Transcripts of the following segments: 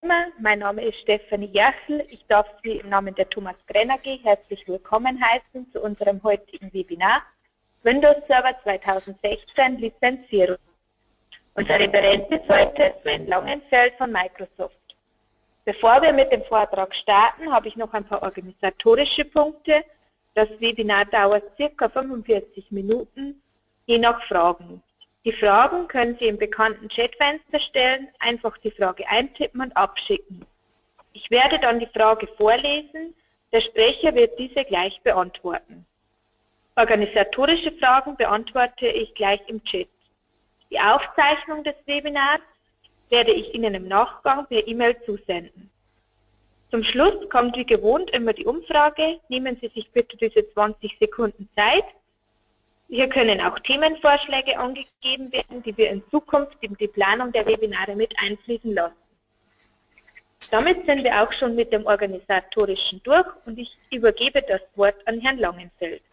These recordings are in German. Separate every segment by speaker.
Speaker 1: Mein Name ist Stefanie Jerchel. Ich darf Sie im Namen der Thomas Grenn AG herzlich willkommen heißen zu unserem heutigen Webinar Windows Server 2016 Lizenzierung. Unser Referent ist heute Sven Langenfeld von Microsoft. Bevor wir mit dem Vortrag starten, habe ich noch ein paar organisatorische Punkte. Das Webinar dauert ca. 45 Minuten, je nach Fragen. Die Fragen können Sie im bekannten Chatfenster stellen, einfach die Frage eintippen und abschicken. Ich werde dann die Frage vorlesen, der Sprecher wird diese gleich beantworten. Organisatorische Fragen beantworte ich gleich im Chat. Die Aufzeichnung des Webinars werde ich Ihnen im Nachgang per E-Mail zusenden. Zum Schluss kommt wie gewohnt immer die Umfrage. Nehmen Sie sich bitte diese 20 Sekunden Zeit. Hier können auch Themenvorschläge angegeben werden, die wir in Zukunft in die Planung der Webinare mit einfließen lassen. Damit sind wir auch schon mit dem Organisatorischen durch und ich übergebe das Wort an Herrn Langenfeld.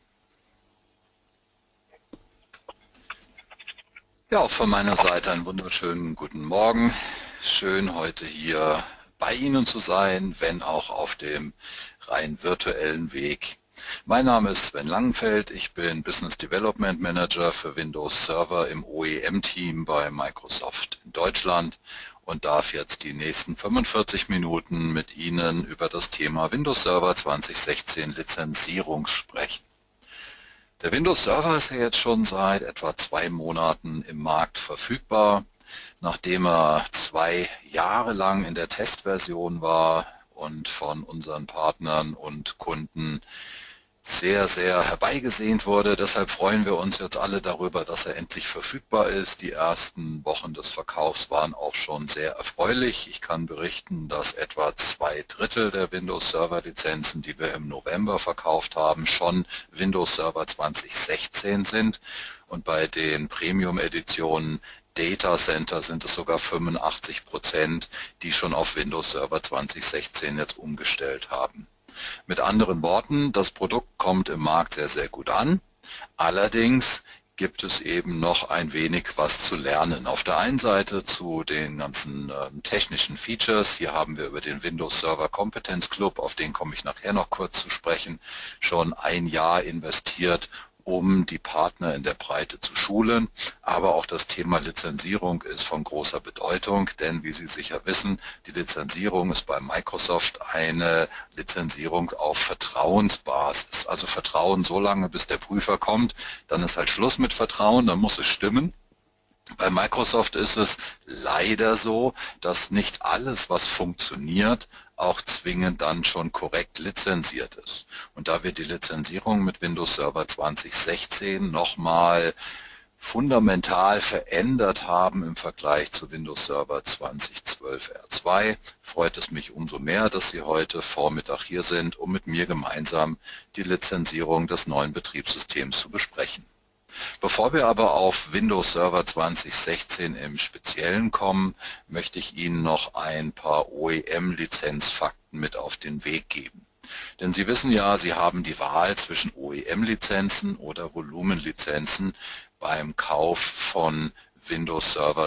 Speaker 2: Ja, auch von meiner Seite einen wunderschönen guten Morgen. Schön heute hier bei Ihnen zu sein, wenn auch auf dem rein virtuellen Weg. Mein Name ist Sven Langenfeld, ich bin Business Development Manager für Windows Server im OEM-Team bei Microsoft in Deutschland und darf jetzt die nächsten 45 Minuten mit Ihnen über das Thema Windows Server 2016 Lizenzierung sprechen. Der Windows Server ist ja jetzt schon seit etwa 2 Monaten im Markt verfügbar, nachdem er 2 Jahre lang in der Testversion war und von unseren Partnern und Kunden sehr, sehr herbeigesehnt wurde. Deshalb freuen wir uns jetzt alle darüber, dass er endlich verfügbar ist. Die ersten Wochen des Verkaufs waren auch schon sehr erfreulich. Ich kann berichten, dass etwa 2/3 der Windows Server Lizenzen, die wir im November verkauft haben, schon Windows Server 2016 sind. Und bei den Premium-Editionen Data Center sind es sogar 85%, die schon auf Windows Server 2016 jetzt umgestellt haben. Mit anderen Worten, das Produkt kommt im Markt sehr, sehr gut an. Allerdings gibt es eben noch ein wenig was zu lernen. Auf der einen Seite zu den ganzen technischen Features. Hier haben wir über den Windows Server Competence Club, auf den komme ich nachher noch kurz zu sprechen, schon 1 Jahr investiert, um die Partner in der Breite zu schulen. Aber auch das Thema Lizenzierung ist von großer Bedeutung, denn wie Sie sicher wissen, die Lizenzierung ist bei Microsoft eine Lizenzierung auf Vertrauensbasis. Also Vertrauen so lange, bis der Prüfer kommt, dann ist halt Schluss mit Vertrauen, dann muss es stimmen. Bei Microsoft ist es leider so, dass nicht alles, was funktioniert, auch zwingend dann schon korrekt lizenziert ist. Und da wir die Lizenzierung mit Windows Server 2016 nochmal fundamental verändert haben im Vergleich zu Windows Server 2012 R2, freut es mich umso mehr, dass Sie heute Vormittag hier sind, um mit mir gemeinsam die Lizenzierung des neuen Betriebssystems zu besprechen. Bevor wir aber auf Windows Server 2016 im Speziellen kommen, möchte ich Ihnen noch ein paar OEM-Lizenzfakten mit auf den Weg geben. Denn Sie wissen ja, Sie haben die Wahl zwischen OEM-Lizenzen oder Volumenlizenzen beim Kauf von Windows Server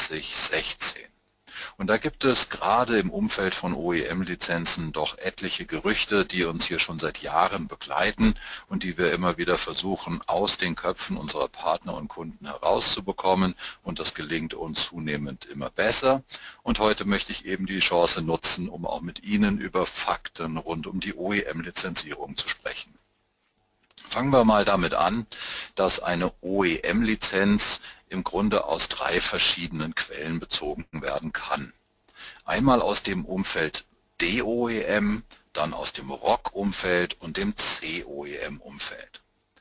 Speaker 2: 2016. Und da gibt es gerade im Umfeld von OEM-Lizenzen doch etliche Gerüchte, die uns hier schon seit Jahren begleiten und die wir immer wieder versuchen, aus den Köpfen unserer Partner und Kunden herauszubekommen. Und das gelingt uns zunehmend immer besser. Und heute möchte ich eben die Chance nutzen, um auch mit Ihnen über Fakten rund um die OEM-Lizenzierung zu sprechen. Fangen wir mal damit an, dass eine OEM-Lizenz im Grunde aus 3 verschiedenen Quellen bezogen werden kann. Einmal aus dem Umfeld DOEM, dann aus dem ROC-Umfeld und dem COEM-Umfeld.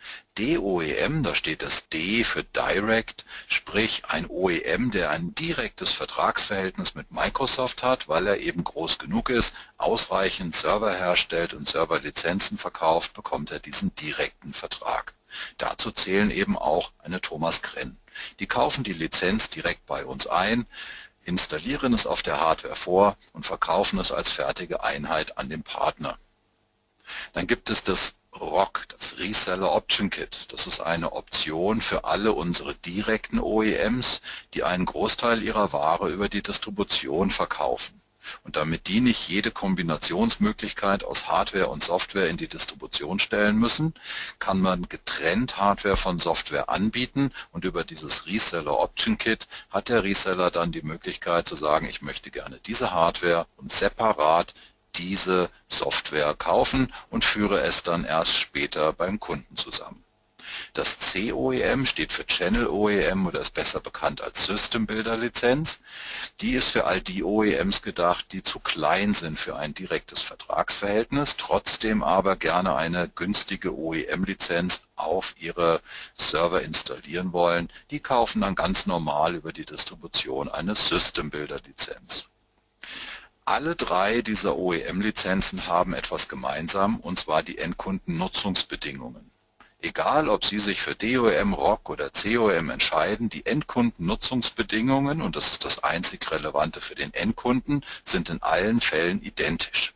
Speaker 2: DOEM, da steht das D für Direct, sprich ein OEM, der ein direktes Vertragsverhältnis mit Microsoft hat, weil er eben groß genug ist, ausreichend Server herstellt und Serverlizenzen verkauft, bekommt er diesen direkten Vertrag. Dazu zählen eben auch eine Thomas Grenn. Die kaufen die Lizenz direkt bei uns ein, installieren es auf der Hardware vor und verkaufen es als fertige Einheit an den Partner. Dann gibt es das ROC, das Reseller Option Kit. Das ist eine Option für alle unsere direkten OEMs, die einen Großteil ihrer Ware über die Distribution verkaufen. Und damit die nicht jede Kombinationsmöglichkeit aus Hardware und Software in die Distribution stellen müssen, kann man getrennt Hardware von Software anbieten, und über dieses Reseller Option Kit hat der Reseller dann die Möglichkeit zu sagen, ich möchte gerne diese Hardware und separat diese Software kaufen und führe es dann erst später beim Kunden zusammen. Das COEM steht für Channel OEM oder ist besser bekannt als System Builder Lizenz. Die ist für all die OEMs gedacht, die zu klein sind für ein direktes Vertragsverhältnis, trotzdem aber gerne eine günstige OEM-Lizenz auf ihre Server installieren wollen. Die kaufen dann ganz normal über die Distribution eine System Builder Lizenz. Alle drei dieser OEM-Lizenzen haben etwas gemeinsam, und zwar die Endkundennutzungsbedingungen. Egal, ob Sie sich für DOM, ROC oder COM entscheiden, die Endkundennutzungsbedingungen, und das ist das einzig Relevante für den Endkunden, sind in allen Fällen identisch.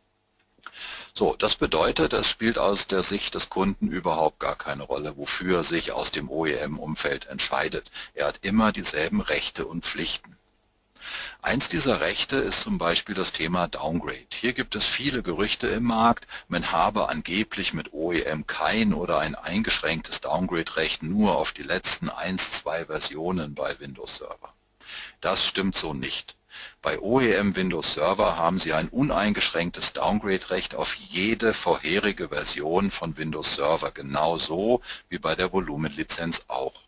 Speaker 2: So, das bedeutet, es spielt aus der Sicht des Kunden überhaupt gar keine Rolle, wofür er sich aus dem OEM-Umfeld entscheidet. Er hat immer dieselben Rechte und Pflichten. Eins dieser Rechte ist zum Beispiel das Thema Downgrade. Hier gibt es viele Gerüchte im Markt, man habe angeblich mit OEM kein oder ein eingeschränktes Downgrade-Recht nur auf die letzten 1-2 Versionen bei Windows Server. Das stimmt so nicht. Bei OEM Windows Server haben Sie ein uneingeschränktes Downgrade-Recht auf jede vorherige Version von Windows Server, genauso wie bei der Volumenlizenz auch.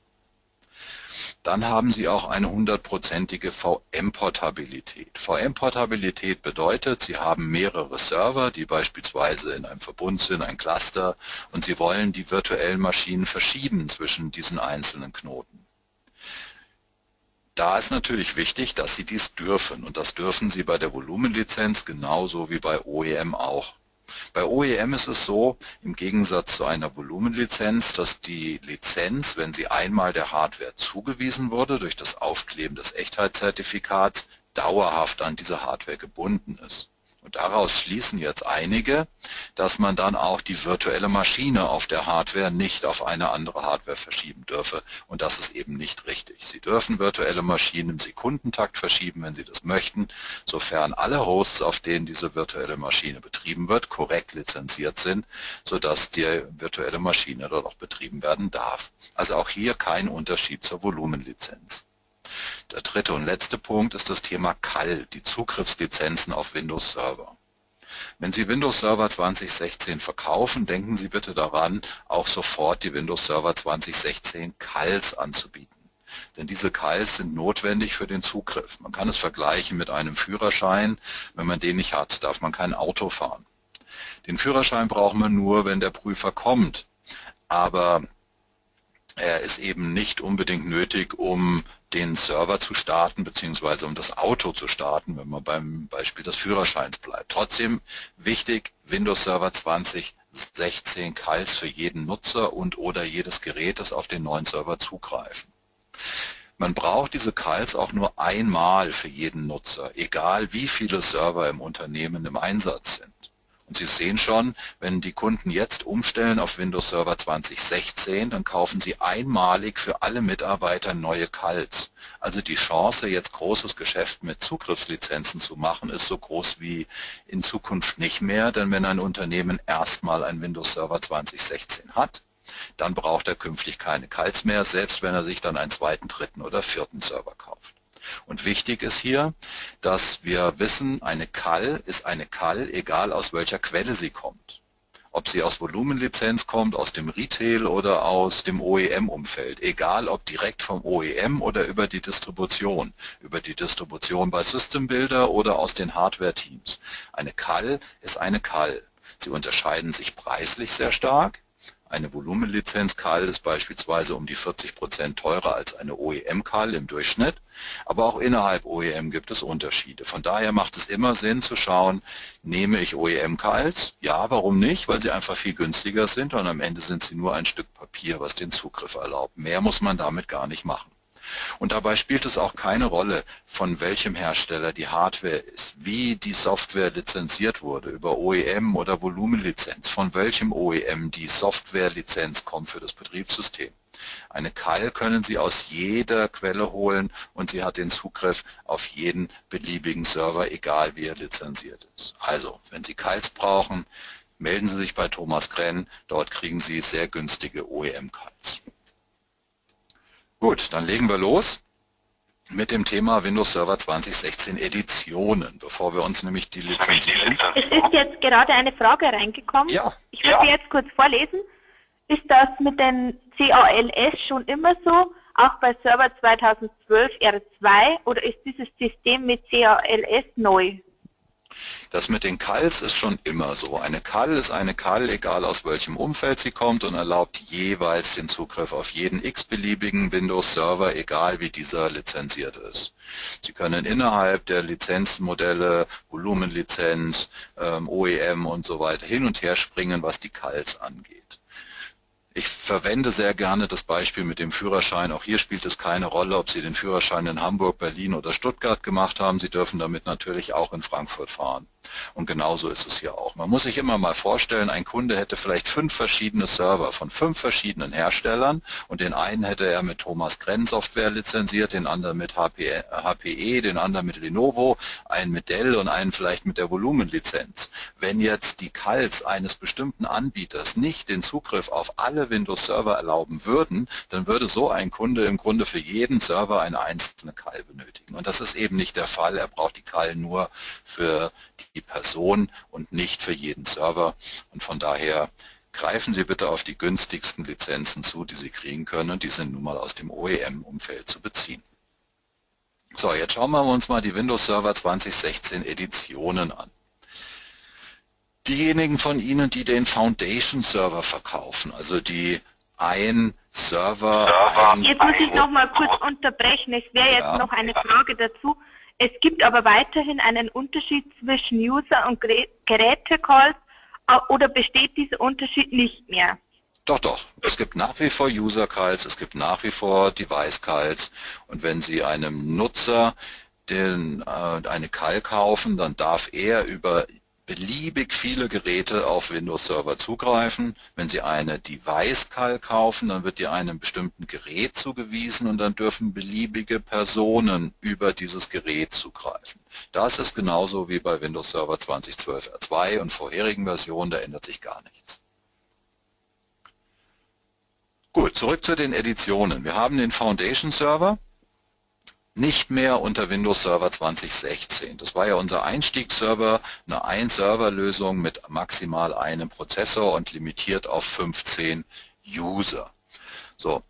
Speaker 2: Dann haben Sie auch eine 100%ige VM-Portabilität. VM-Portabilität bedeutet, Sie haben mehrere Server, die beispielsweise in einem Verbund sind, ein Cluster, und Sie wollen die virtuellen Maschinen verschieben zwischen diesen einzelnen Knoten. Da ist natürlich wichtig, dass Sie dies dürfen, und das dürfen Sie bei der Volumenlizenz genauso wie bei OEM auch. Bei OEM ist es so, im Gegensatz zu einer Volumenlizenz, dass die Lizenz, wenn sie einmal der Hardware zugewiesen wurde, durch das Aufkleben des Echtheitszertifikats, dauerhaft an diese Hardware gebunden ist. Und daraus schließen jetzt einige, dass man dann auch die virtuelle Maschine auf der Hardware nicht auf eine andere Hardware verschieben dürfe. Und das ist eben nicht richtig. Sie dürfen virtuelle Maschinen im Sekundentakt verschieben, wenn Sie das möchten, sofern alle Hosts, auf denen diese virtuelle Maschine betrieben wird, korrekt lizenziert sind, sodass die virtuelle Maschine dort auch betrieben werden darf. Also auch hier kein Unterschied zur Volumenlizenz. Der dritte und letzte Punkt ist das Thema CAL, die Zugriffslizenzen auf Windows Server. Wenn Sie Windows Server 2016 verkaufen, denken Sie bitte daran, auch sofort die Windows Server 2016 CALs anzubieten. Denn diese CALs sind notwendig für den Zugriff. Man kann es vergleichen mit einem Führerschein. Wenn man den nicht hat, darf man kein Auto fahren. Den Führerschein braucht man nur, wenn der Prüfer kommt. Aber er ist eben nicht unbedingt nötig, um den Server zu starten, beziehungsweise um das Auto zu starten, wenn man beim Beispiel des Führerscheins bleibt. Trotzdem wichtig, Windows Server 2016 CALs für jeden Nutzer und oder jedes Gerät, das auf den neuen Server zugreifen. Man braucht diese CALs auch nur einmal für jeden Nutzer, egal wie viele Server im Unternehmen im Einsatz sind. Und Sie sehen schon, wenn die Kunden jetzt umstellen auf Windows Server 2016, dann kaufen sie einmalig für alle Mitarbeiter neue CALs. Also die Chance, jetzt großes Geschäft mit Zugriffslizenzen zu machen, ist so groß wie in Zukunft nicht mehr, denn wenn ein Unternehmen erstmal ein Windows Server 2016 hat, dann braucht er künftig keine CALs mehr, selbst wenn er sich dann einen zweiten, dritten oder vierten Server kauft. Und wichtig ist hier, dass wir wissen, eine CAL ist eine CAL, egal aus welcher Quelle sie kommt. Ob sie aus Volumenlizenz kommt, aus dem Retail oder aus dem OEM-Umfeld. Egal ob direkt vom OEM oder über die Distribution. Über die Distribution bei System Builder oder aus den Hardware-Teams. Eine CAL ist eine CAL. Sie unterscheiden sich preislich sehr stark. Eine Volumenlizenz-CAL ist beispielsweise um die 40% teurer als eine OEM-CAL im Durchschnitt, aber auch innerhalb OEM gibt es Unterschiede. Von daher macht es immer Sinn zu schauen, nehme ich OEM-CALs? Ja, warum nicht? Weil sie einfach viel günstiger sind und am Ende sind sie nur ein Stück Papier, was den Zugriff erlaubt. Mehr muss man damit gar nicht machen. Und dabei spielt es auch keine Rolle, von welchem Hersteller die Hardware ist, wie die Software lizenziert wurde, über OEM oder Volumenlizenz, von welchem OEM die Softwarelizenz kommt für das Betriebssystem. Eine CAL können Sie aus jeder Quelle holen und sie hat den Zugriff auf jeden beliebigen Server, egal wie er lizenziert ist. Also, wenn Sie CALs brauchen, melden Sie sich bei Thomas Krenn, dort kriegen Sie sehr günstige OEM-CALs. Gut, dann legen wir los mit dem Thema Windows Server 2016 Editionen, bevor wir uns nämlich die Lizenzierung...
Speaker 1: Es ist jetzt gerade eine Frage reingekommen.
Speaker 2: Ja.
Speaker 1: Ich würde sie jetzt kurz vorlesen. Ist das mit den CALS schon immer so, auch bei Server 2012 R2, oder ist dieses System mit CALS neu?
Speaker 2: Das mit den CALs ist schon immer so. Eine CAL ist eine CAL, egal aus welchem Umfeld sie kommt, und erlaubt jeweils den Zugriff auf jeden x-beliebigen Windows-Server, egal wie dieser lizenziert ist. Sie können innerhalb der Lizenzmodelle, Volumenlizenz, OEM und so weiter hin und her springen, was die CALs angeht. Ich verwende sehr gerne das Beispiel mit dem Führerschein. Auch hier spielt es keine Rolle, ob Sie den Führerschein in Hamburg, Berlin oder Stuttgart gemacht haben. Sie dürfen damit natürlich auch in Frankfurt fahren. Und genauso ist es hier auch. Man muss sich immer mal vorstellen, ein Kunde hätte vielleicht 5 verschiedene Server von 5 verschiedenen Herstellern, und den einen hätte er mit Thomas Krenn Software lizenziert, den anderen mit HPE, den anderen mit Lenovo, einen mit Dell und einen vielleicht mit der Volumenlizenz. Wenn jetzt die CALs eines bestimmten Anbieters nicht den Zugriff auf alle Windows-Server erlauben würden, dann würde so ein Kunde im Grunde für jeden Server eine einzelne CAL benötigen. Und das ist eben nicht der Fall. Er braucht die CAL nur für die Person und nicht für jeden Server. Und von daher greifen Sie bitte auf die günstigsten Lizenzen zu, die Sie kriegen können. Die sind nun mal aus dem OEM-Umfeld zu beziehen. So, jetzt schauen wir uns mal die Windows Server 2016 Editionen an. Diejenigen von Ihnen, die den Foundation Server verkaufen, also die ein Server...
Speaker 1: Jetzt muss ich noch mal kurz unterbrechen. Es wäre jetzt noch eine Frage dazu. Es gibt aber weiterhin einen Unterschied zwischen User- und Geräte-Calls, oder besteht dieser Unterschied nicht mehr?
Speaker 2: Doch, doch. Es gibt nach wie vor User-Calls, es gibt nach wie vor Device-Calls, und wenn Sie einem Nutzer eine CAL kaufen, dann darf er über beliebig viele Geräte auf Windows Server zugreifen. Wenn Sie eine Device-CAL kaufen, dann wird ihr einem bestimmten Gerät zugewiesen, und dann dürfen beliebige Personen über dieses Gerät zugreifen. Das ist genauso wie bei Windows Server 2012 R2 und vorherigen Versionen, da ändert sich gar nichts. Gut, zurück zu den Editionen. Wir haben den Foundation Server nicht mehr unter Windows Server 2016. Das war ja unser Einstiegsserver, eine Ein-Server-Lösung mit maximal einem Prozessor und limitiert auf 15 User. So,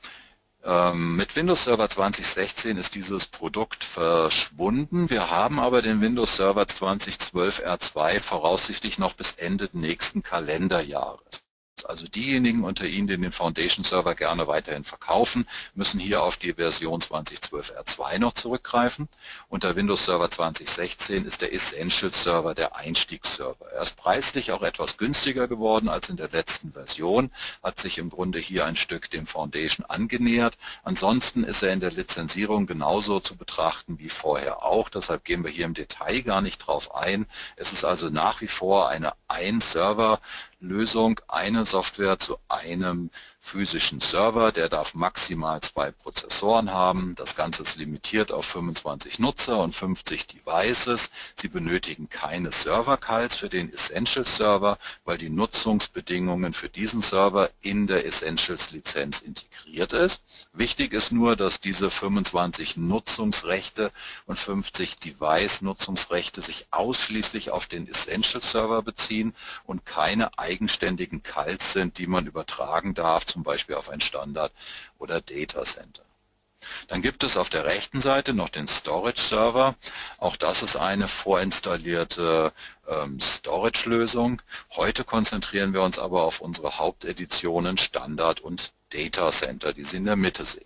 Speaker 2: mit Windows Server 2016 ist dieses Produkt verschwunden. Wir haben aber den Windows Server 2012 R2 voraussichtlich noch bis Ende nächsten Kalenderjahres. Also diejenigen unter Ihnen, die den Foundation Server gerne weiterhin verkaufen, müssen hier auf die Version 2012 R2 noch zurückgreifen. Unter Windows Server 2016 ist der Essentials Server der Einstiegsserver. Er ist preislich auch etwas günstiger geworden als in der letzten Version, hat sich im Grunde hier ein Stück dem Foundation angenähert. Ansonsten ist er in der Lizenzierung genauso zu betrachten wie vorher auch. Deshalb gehen wir hier im Detail gar nicht drauf ein. Es ist also nach wie vor eine Ein-Server-Lösung, eine Software zu einem physischen Server. Der darf maximal 2 Prozessoren haben. Das Ganze ist limitiert auf 25 Nutzer und 50 Devices. Sie benötigen keine Server-CALs für den Essentials Server, weil die Nutzungsbedingungen für diesen Server in der Essentials-Lizenz integriert ist. Wichtig ist nur, dass diese 25 Nutzungsrechte und 50 Device-Nutzungsrechte sich ausschließlich auf den Essentials Server beziehen und keine eigenständigen CALs sind, die man übertragen darf, zum Beispiel auf ein Standard- oder Data Center. Dann gibt es auf der rechten Seite noch den Storage Server. Auch das ist eine vorinstallierte Storage-Lösung. Heute konzentrieren wir uns aber auf unsere Haupteditionen Standard und Data Center, die Sie in der Mitte sehen.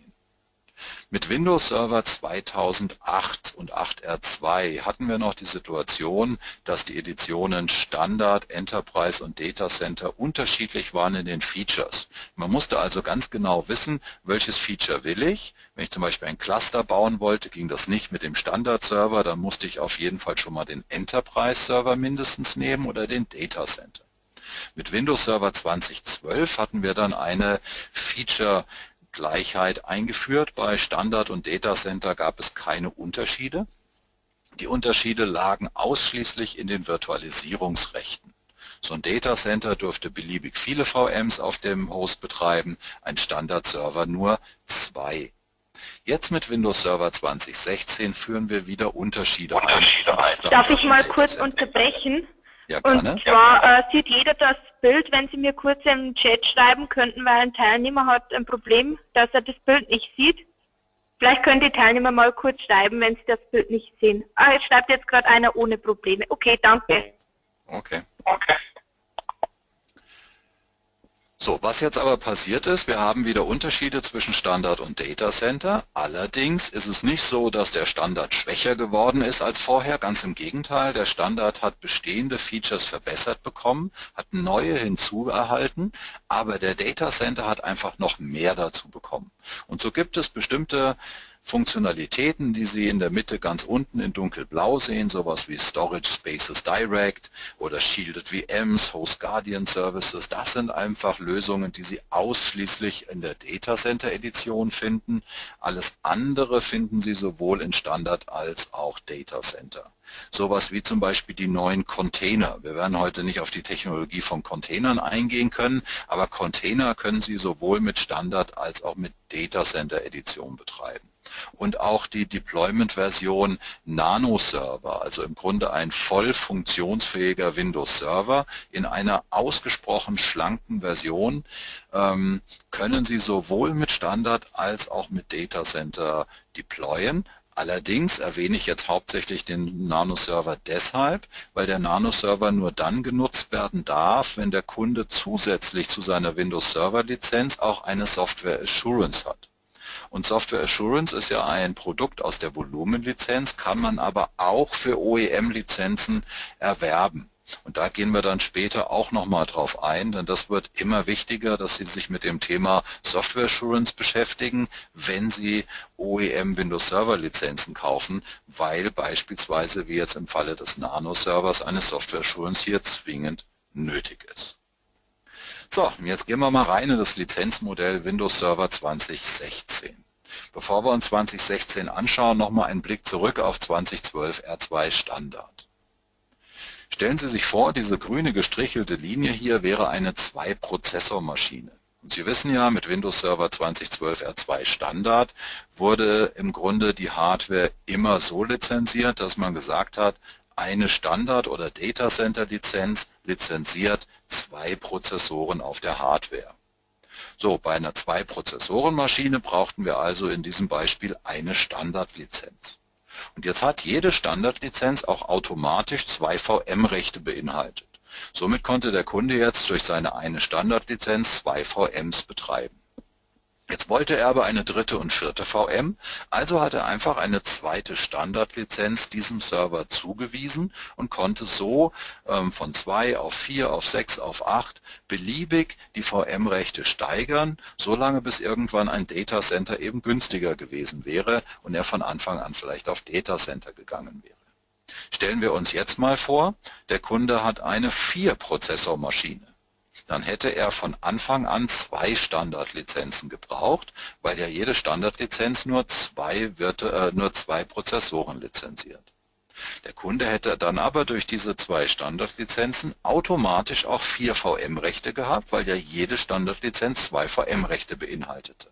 Speaker 2: Mit Windows Server 2008 und 8R2 hatten wir noch die Situation, dass die Editionen Standard, Enterprise und Data Center unterschiedlich waren in den Features. Man musste also ganz genau wissen, welches Feature will ich. Wenn ich zum Beispiel ein Cluster bauen wollte, ging das nicht mit dem Standard-Server, dann musste ich auf jeden Fall schon mal den Enterprise-Server mindestens nehmen oder den Data Center. Mit Windows Server 2012 hatten wir dann eine Feature Gleichheit eingeführt. Bei Standard und Datacenter gab es keine Unterschiede. Die Unterschiede lagen ausschließlich in den Virtualisierungsrechten. So ein Datacenter durfte beliebig viele VMs auf dem Host betreiben, ein Standardserver nur 2. Jetzt mit Windows Server 2016 führen wir wieder Unterschiede ein.
Speaker 1: Darf ich mal kurz unterbrechen?
Speaker 2: Ja, gerne.
Speaker 1: Und zwar sieht jeder das Bild, wenn Sie mir kurz im Chat schreiben könnten, weil ein Teilnehmer hat ein Problem, dass er das Bild nicht sieht. Vielleicht können die Teilnehmer mal kurz schreiben, wenn sie das Bild nicht sehen. Ah, es schreibt jetzt gerade einer ohne Probleme. Okay, danke.
Speaker 2: Okay. So, was jetzt aber passiert ist, wir haben wieder Unterschiede zwischen Standard und Datacenter. Allerdings ist es nicht so, dass der Standard schwächer geworden ist als vorher. Ganz im Gegenteil, der Standard hat bestehende Features verbessert bekommen, hat neue hinzuerhalten, aber der Datacenter hat einfach noch mehr dazu bekommen. Und so gibt es bestimmte Funktionalitäten, die Sie in der Mitte ganz unten in dunkelblau sehen, sowas wie Storage Spaces Direct oder Shielded VMs, Host Guardian Services. Das sind einfach Lösungen, die Sie ausschließlich in der Datacenter Edition finden. Alles andere finden Sie sowohl in Standard als auch Datacenter. Sowas wie zum Beispiel die neuen Container. Wir werden heute nicht auf die Technologie von Containern eingehen können, aber Container können Sie sowohl mit Standard als auch mit Datacenter Edition betreiben. Und auch die Deployment-Version Nano Server, also im Grunde ein voll funktionsfähiger Windows Server in einer ausgesprochen schlanken Version, können Sie sowohl mit Standard als auch mit Datacenter deployen. Allerdings erwähne ich jetzt hauptsächlich den Nano-Server deshalb, weil der Nano-Server nur dann genutzt werden darf, wenn der Kunde zusätzlich zu seiner Windows-Server-Lizenz auch eine Software Assurance hat. Und Software Assurance ist ja ein Produkt aus der Volumenlizenz, kann man aber auch für OEM-Lizenzen erwerben. Und da gehen wir dann später auch nochmal drauf ein, denn das wird immer wichtiger, dass Sie sich mit dem Thema Software Assurance beschäftigen, wenn Sie OEM Windows Server Lizenzen kaufen, weil beispielsweise wie jetzt im Falle des Nano Servers eine Software Assurance hier zwingend nötig ist. So, jetzt gehen wir mal rein in das Lizenzmodell Windows Server 2016. Bevor wir uns 2016 anschauen, nochmal einen Blick zurück auf 2012 R2 Standard. Stellen Sie sich vor, diese grüne gestrichelte Linie hier wäre eine 2-Prozessor-Maschine. Und Sie wissen ja, mit Windows Server 2012 R2 Standard wurde im Grunde die Hardware immer so lizenziert, dass man gesagt hat, eine Standard- oder Datacenter-Lizenz lizenziert 2 Prozessoren auf der Hardware. So, bei einer 2-Prozessoren-Maschine brauchten wir also in diesem Beispiel eine Standardlizenz. Und jetzt hat jede Standardlizenz auch automatisch 2 VM-Rechte beinhaltet. Somit konnte der Kunde jetzt durch seine eine Standardlizenz 2 VMs betreiben. Jetzt wollte er aber eine dritte und vierte VM, also hat er einfach eine zweite Standardlizenz diesem Server zugewiesen und konnte so von 2 auf 4, auf 6, auf 8 beliebig die VM-Rechte steigern, solange bis irgendwann ein Datacenter eben günstiger gewesen wäre und er von Anfang an vielleicht auf Datacenter gegangen wäre. Stellen wir uns jetzt mal vor, der Kunde hat eine 4-Prozessor-Maschine. Dann hätte er von Anfang an 2 Standardlizenzen gebraucht, weil ja jede Standardlizenz nur 2 Prozessoren lizenziert. Der Kunde hätte dann aber durch diese 2 Standardlizenzen automatisch auch 4 VM-Rechte gehabt, weil ja jede Standardlizenz 2 VM-Rechte beinhaltete.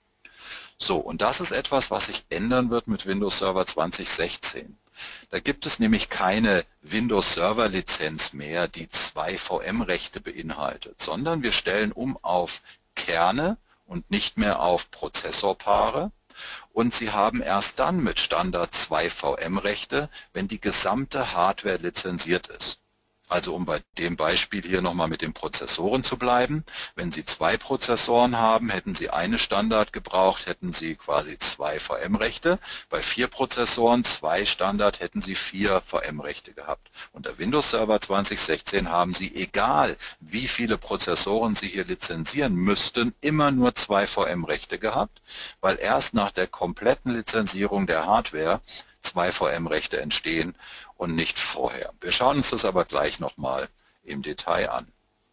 Speaker 2: So, und das ist etwas, was sich ändern wird mit Windows Server 2016. Da gibt es nämlich keine Windows Server Lizenz mehr, die 2 VM-Rechte beinhaltet, sondern wir stellen um auf Kerne und nicht mehr auf Prozessorpaare. Und Sie haben erst dann mit Standard 2 VM-Rechte, wenn die gesamte Hardware lizenziert ist. Also um bei dem Beispiel hier nochmal mit den Prozessoren zu bleiben, wenn Sie 2 Prozessoren haben, hätten Sie eine Standard gebraucht, hätten Sie quasi 2 VM-Rechte. Bei 4 Prozessoren, 2 Standard, hätten Sie 4 VM-Rechte gehabt. Unter Windows Server 2016 haben Sie, egal wie viele Prozessoren Sie hier lizenzieren müssten, immer nur 2 VM-Rechte gehabt, weil erst nach der kompletten Lizenzierung der Hardware 2 VM-Rechte entstehen und nicht vorher. Wir schauen uns das aber gleich nochmal im Detail an.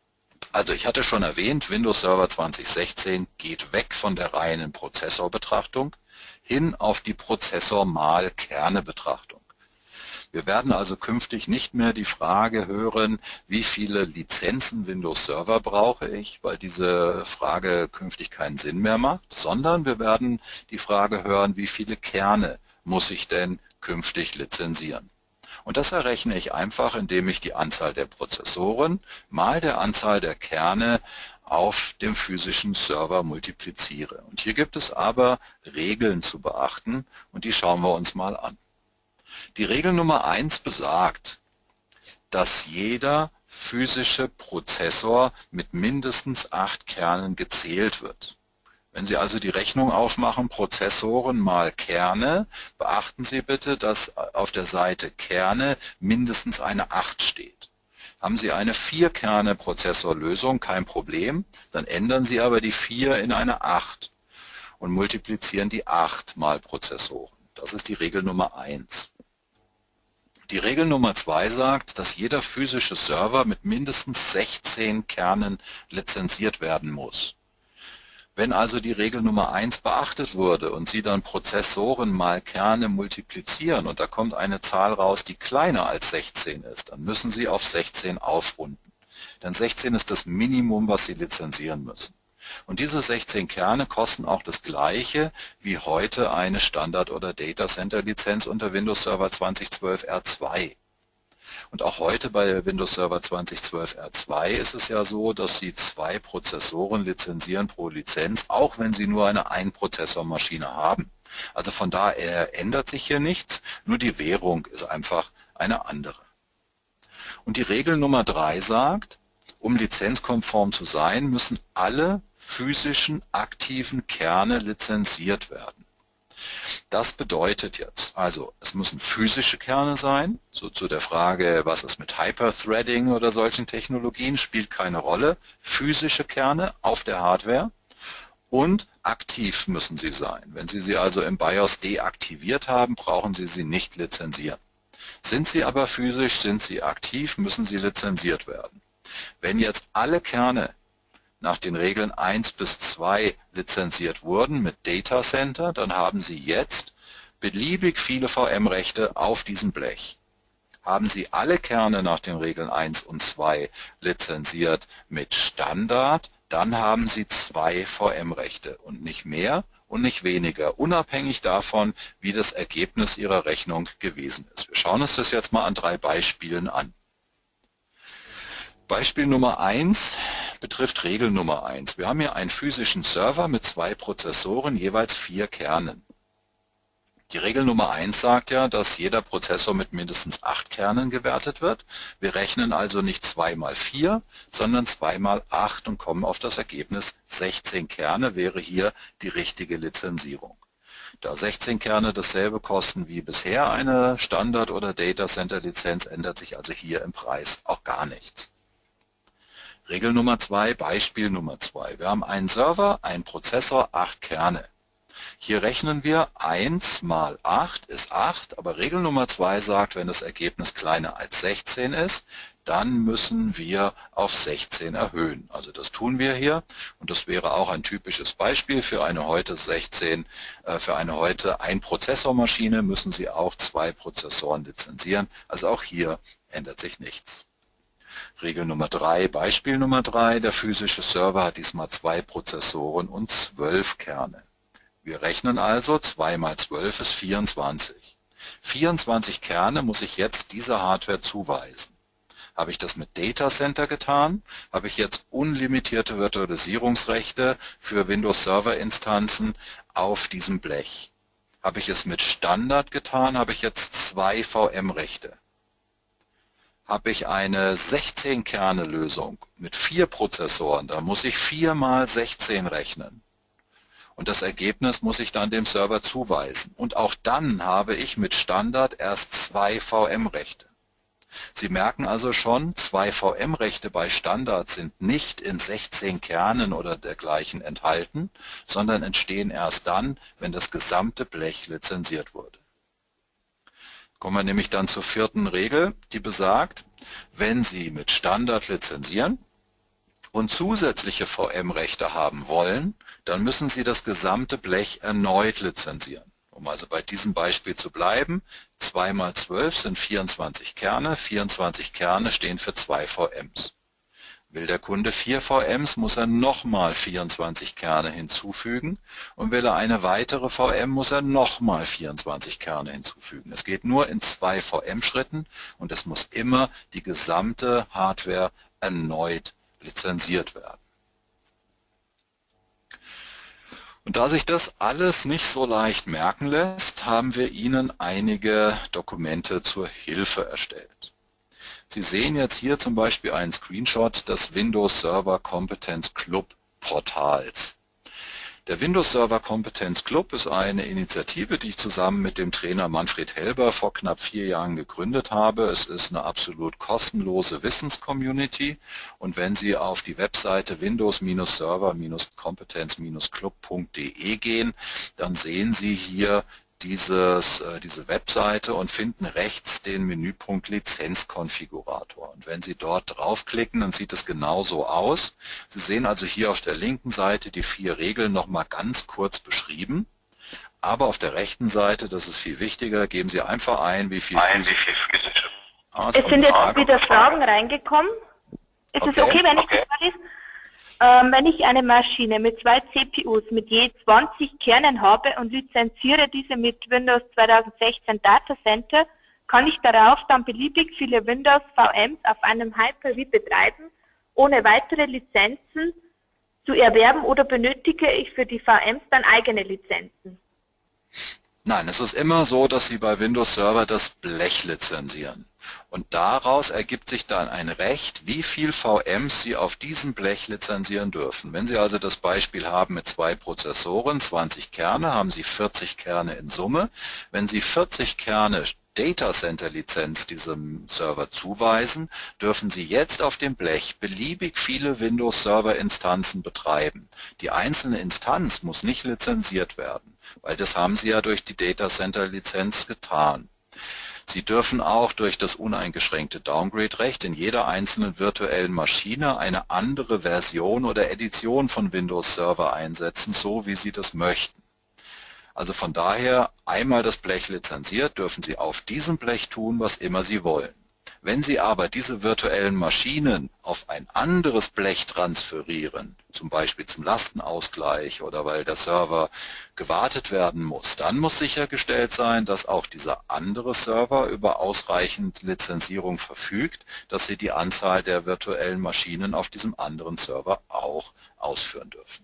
Speaker 2: Also ich hatte schon erwähnt, Windows Server 2016 geht weg von der reinen Prozessorbetrachtung hin auf die Prozessor-mal-Kerne-Betrachtung. Wir werden also künftig nicht mehr die Frage hören, wie viele Lizenzen Windows Server brauche ich, weil diese Frage künftig keinen Sinn mehr macht, sondern wir werden die Frage hören, wie viele Kerne muss ich denn künftig lizenzieren. Und das errechne ich einfach, indem ich die Anzahl der Prozessoren mal der Anzahl der Kerne auf dem physischen Server multipliziere. Und hier gibt es aber Regeln zu beachten und die schauen wir uns mal an. Die Regel Nummer 1 besagt, dass jeder physische Prozessor mit mindestens 8 Kernen gezählt wird. Wenn Sie also die Rechnung aufmachen, Prozessoren mal Kerne, beachten Sie bitte, dass auf der Seite Kerne mindestens eine 8 steht. Haben Sie eine 4-Kerne-Prozessorlösung, kein Problem, dann ändern Sie aber die 4 in eine 8 und multiplizieren die 8 mal Prozessoren. Das ist die Regel Nummer 1. Die Regel Nummer 2 sagt, dass jeder physische Server mit mindestens 16 Kernen lizenziert werden muss. Wenn also die Regel Nummer 1 beachtet wurde und Sie dann Prozessoren mal Kerne multiplizieren und da kommt eine Zahl raus, die kleiner als 16 ist, dann müssen Sie auf 16 aufrunden. Denn 16 ist das Minimum, was Sie lizenzieren müssen. Und diese 16 Kerne kosten auch das gleiche wie heute eine Standard- oder Data Center Lizenz unter Windows Server 2012 R2. Und auch heute bei Windows Server 2012 R2 ist es ja so, dass Sie 2 Prozessoren lizenzieren pro Lizenz, auch wenn Sie nur eine Ein-Prozessor-Maschine haben. Also von daher ändert sich hier nichts, nur die Währung ist einfach eine andere. Und die Regel Nummer 3 sagt, um lizenzkonform zu sein, müssen alle physischen aktiven Kerne lizenziert werden. Das bedeutet jetzt, also es müssen physische Kerne sein, so zu der Frage, was ist mit Hyperthreading oder solchen Technologien, spielt keine Rolle. Physische Kerne auf der Hardware und aktiv müssen sie sein. Wenn Sie sie also im BIOS deaktiviert haben, brauchen Sie sie nicht lizenzieren. Sind sie aber physisch, sind sie aktiv, müssen sie lizenziert werden. Wenn jetzt alle Kerne nach den Regeln 1 bis 2 lizenziert wurden mit Data Center, dann haben Sie jetzt beliebig viele VM-Rechte auf diesem Blech. Haben Sie alle Kerne nach den Regeln 1 und 2 lizenziert mit Standard, dann haben Sie 2 VM-Rechte und nicht mehr und nicht weniger, unabhängig davon, wie das Ergebnis Ihrer Rechnung gewesen ist. Wir schauen uns das jetzt mal an 3 Beispielen an. Beispiel Nummer 1 betrifft Regel Nummer 1. Wir haben hier einen physischen Server mit 2 Prozessoren, jeweils 4 Kernen. Die Regel Nummer 1 sagt ja, dass jeder Prozessor mit mindestens 8 Kernen gewertet wird. Wir rechnen also nicht 2 mal 4, sondern 2 mal 8 und kommen auf das Ergebnis 16 Kerne wäre hier die richtige Lizenzierung. Da 16 Kerne dasselbe kosten wie bisher eine Standard- oder Data Center Lizenz, ändert sich also hier im Preis auch gar nichts. Regel Nummer 2, Beispiel Nummer 2. Wir haben einen Server, einen Prozessor, 8 Kerne. Hier rechnen wir 1 mal 8 ist 8, aber Regel Nummer 2 sagt, wenn das Ergebnis kleiner als 16 ist, dann müssen wir auf 16 erhöhen. Also das tun wir hier und das wäre auch ein typisches Beispiel für eine heute Ein-Prozessor-Maschine müssen Sie auch 2 Prozessoren lizenzieren. Also auch hier ändert sich nichts. Regel Nummer 3, Beispiel Nummer 3, der physische Server hat diesmal 2 Prozessoren und 12 Kerne. Wir rechnen also 2 mal 12 ist 24. 24 Kerne muss ich jetzt dieser Hardware zuweisen. Habe ich das mit Data Center getan, habe ich jetzt unlimitierte Virtualisierungsrechte für Windows Server Instanzen auf diesem Blech. Habe ich es mit Standard getan, habe ich jetzt 2 VM-Rechte. Habe ich eine 16-Kerne-Lösung mit 4 Prozessoren, da muss ich 4 mal 16 rechnen. Und das Ergebnis muss ich dann dem Server zuweisen. Und auch dann habe ich mit Standard erst 2 VM-Rechte. Sie merken also schon, 2 VM-Rechte bei Standard sind nicht in 16 Kernen oder dergleichen enthalten, sondern entstehen erst dann, wenn das gesamte Blech lizenziert wurde. Kommen wir nämlich dann zur 4. Regel, die besagt, wenn Sie mit Standard lizenzieren und zusätzliche VM-Rechte haben wollen, dann müssen Sie das gesamte Blech erneut lizenzieren. Um also bei diesem Beispiel zu bleiben, 2 mal 12 sind 24 Kerne, 24 Kerne stehen für 2 VMs. Will der Kunde 4 VMs, muss er nochmal 24 Kerne hinzufügen und will er eine weitere VM, muss er nochmal 24 Kerne hinzufügen. Es geht nur in 2 VM-Schritten und es muss immer die gesamte Hardware erneut lizenziert werden. Und da sich das alles nicht so leicht merken lässt, haben wir Ihnen einige Dokumente zur Hilfe erstellt. Sie sehen jetzt hier zum Beispiel einen Screenshot des Windows Server Competence Club Portals. Der Windows Server Competence Club ist eine Initiative, die ich zusammen mit dem Trainer Manfred Helber vor knapp 4 Jahren gegründet habe. Es ist eine absolut kostenlose Wissenscommunity und wenn Sie auf die Webseite windows-server-competence-club.de gehen, dann sehen Sie hier diese Webseite und finden rechts den Menüpunkt Lizenzkonfigurator. Und wenn Sie dort draufklicken, dann sieht es genauso aus. Sie sehen also hier auf der linken Seite die 4 Regeln nochmal ganz kurz beschrieben. Aber auf der rechten Seite, das ist viel wichtiger, geben Sie einfach ein, wie viel physische.
Speaker 1: Es sind jetzt wieder Fragen reingekommen. Ist es okay, wenn ich das vorlese? Wenn ich eine Maschine mit 2 CPUs mit je 20 Kernen habe und lizenziere diese mit Windows 2016 Data Center, kann ich darauf dann beliebig viele Windows VMs auf einem Hyper-V betreiben, ohne weitere Lizenzen zu erwerben, oder benötige ich für die VMs dann eigene Lizenzen?
Speaker 2: Nein, es ist immer so, dass Sie bei Windows Server das Blech lizenzieren. Und daraus ergibt sich dann ein Recht, wie viel VMs Sie auf diesem Blech lizenzieren dürfen. Wenn Sie also das Beispiel haben mit 2 Prozessoren, 20 Kerne, haben Sie 40 Kerne in Summe. Wenn Sie 40 Kerne Data Center Lizenz diesem Server zuweisen, dürfen Sie jetzt auf dem Blech beliebig viele Windows Server Instanzen betreiben. Die einzelne Instanz muss nicht lizenziert werden, weil das haben Sie ja durch die Data Center Lizenz getan. Sie dürfen auch durch das uneingeschränkte Downgrade-Recht in jeder einzelnen virtuellen Maschine eine andere Version oder Edition von Windows Server einsetzen, so wie Sie das möchten. Also von daher, einmal das Blech lizenziert, dürfen Sie auf diesem Blech tun, was immer Sie wollen. Wenn Sie aber diese virtuellen Maschinen auf ein anderes Blech transferieren, zum Beispiel zum Lastenausgleich oder weil der Server gewartet werden muss, dann muss sichergestellt sein, dass auch dieser andere Server über ausreichend Lizenzierung verfügt, dass Sie die Anzahl der virtuellen Maschinen auf diesem anderen Server auch ausführen dürfen.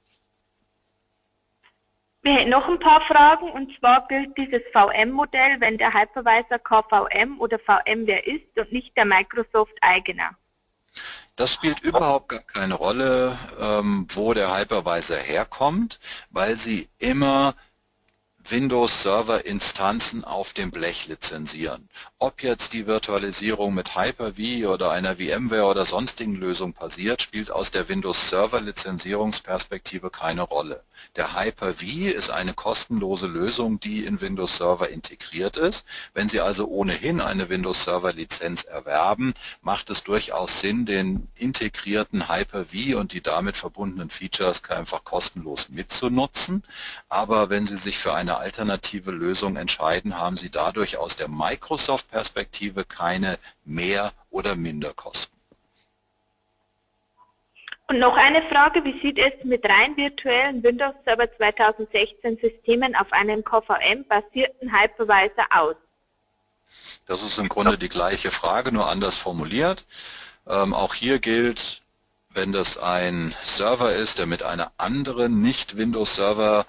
Speaker 1: Wir hätten noch ein paar Fragen, und zwar gilt dieses VM-Modell, wenn der Hypervisor KVM oder VMware ist und nicht der Microsoft-eigener.
Speaker 2: Das spielt überhaupt gar keine Rolle, wo der Hypervisor herkommt, weil Sie immer Windows Server Instanzen auf dem Blech lizenzieren. Ob jetzt die Virtualisierung mit Hyper-V oder einer VMware oder sonstigen Lösung passiert, spielt aus der Windows Server Lizenzierungsperspektive keine Rolle. Der Hyper-V ist eine kostenlose Lösung, die in Windows Server integriert ist. Wenn Sie also ohnehin eine Windows Server Lizenz erwerben, macht es durchaus Sinn, den integrierten Hyper-V und die damit verbundenen Features einfach kostenlos mitzunutzen. Aber wenn Sie sich für eine alternative Lösung entscheiden, haben Sie dadurch aus der Microsoft-Perspektive keine Mehr- oder Minderkosten.
Speaker 1: Und noch eine Frage, wie sieht es mit rein virtuellen Windows Server 2016 Systemen auf einem KVM-basierten Hypervisor aus?
Speaker 2: Das ist im Grunde die gleiche Frage, nur anders formuliert. Auch hier gilt, wenn das ein Server ist, der mit einer anderen Nicht-Windows-Server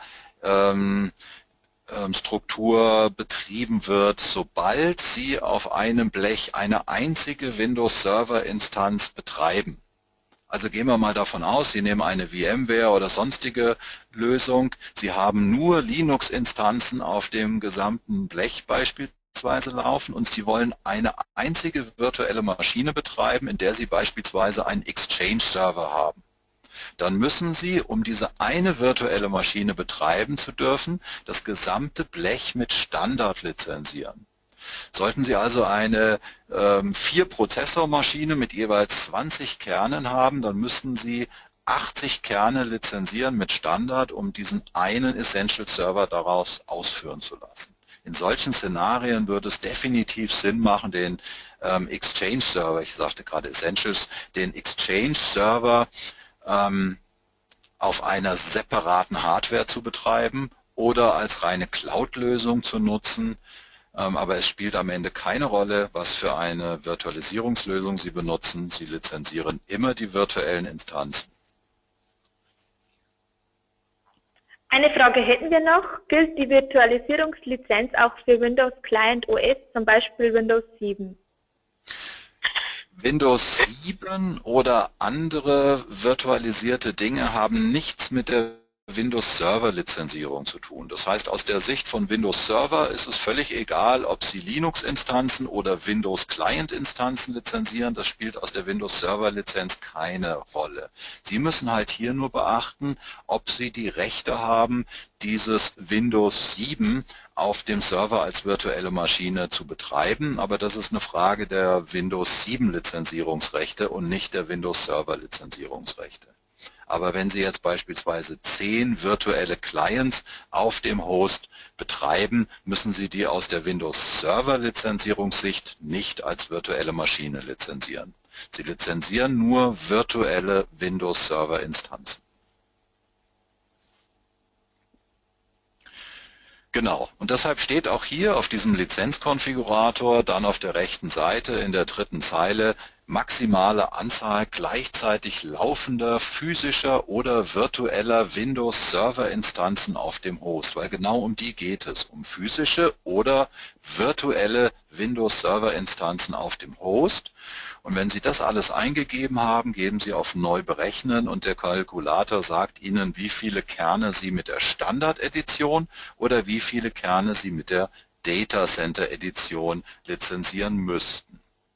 Speaker 2: Struktur betrieben wird, sobald Sie auf einem Blech eine einzige Windows Server Instanz betreiben. Also gehen wir mal davon aus, Sie nehmen eine VMware oder sonstige Lösung, Sie haben nur Linux-Instanzen auf dem gesamten Blech beispielsweise laufen und Sie wollen eine einzige virtuelle Maschine betreiben, in der Sie beispielsweise einen Exchange-Server haben. Dann müssen Sie, um diese eine virtuelle Maschine betreiben zu dürfen, das gesamte Blech mit Standard lizenzieren. Sollten Sie also eine 4-Prozessor-Maschine mit jeweils 20 Kernen haben, dann müssten Sie 80 Kerne lizenzieren mit Standard, um diesen einen Essential Server daraus ausführen zu lassen. In solchen Szenarien würde es definitiv Sinn machen, den Exchange Server, ich sagte gerade Essentials, den Exchange Server auf einer separaten Hardware zu betreiben oder als reine Cloud-Lösung zu nutzen. Aber es spielt am Ende keine Rolle, was für eine Virtualisierungslösung Sie benutzen. Sie lizenzieren immer die virtuellen Instanzen.
Speaker 1: Eine Frage hätten wir noch. Gilt die Virtualisierungslizenz auch für Windows Client OS, zum Beispiel Windows 7?
Speaker 2: Windows 7 oder andere virtualisierte Dinge haben nichts mit der Windows Server Lizenzierung zu tun. Das heißt, aus der Sicht von Windows Server ist es völlig egal, ob Sie Linux-Instanzen oder Windows Client-Instanzen lizenzieren. Das spielt aus der Windows Server Lizenz keine Rolle. Sie müssen halt hier nur beachten, ob Sie die Rechte haben, dieses Windows 7 auf dem Server als virtuelle Maschine zu betreiben. Aber das ist eine Frage der Windows 7 Lizenzierungsrechte und nicht der Windows Server Lizenzierungsrechte. Aber wenn Sie jetzt beispielsweise 10 virtuelle Clients auf dem Host betreiben, müssen Sie die aus der Windows Server Lizenzierungssicht nicht als virtuelle Maschine lizenzieren. Sie lizenzieren nur virtuelle Windows Server Instanzen. Genau, und deshalb steht auch hier auf diesem Lizenzkonfigurator dann auf der rechten Seite in der dritten Zeile maximale Anzahl gleichzeitig laufender physischer oder virtueller Windows Server Instanzen auf dem Host, weil genau um die geht es, um physische oder virtuelle Windows Server Instanzen auf dem Host. Und wenn Sie das alles eingegeben haben, geben Sie auf Neu berechnen und der Kalkulator sagt Ihnen, wie viele Kerne Sie mit der Standard-Edition oder wie viele Kerne Sie mit der Data Center Edition lizenzieren müssten.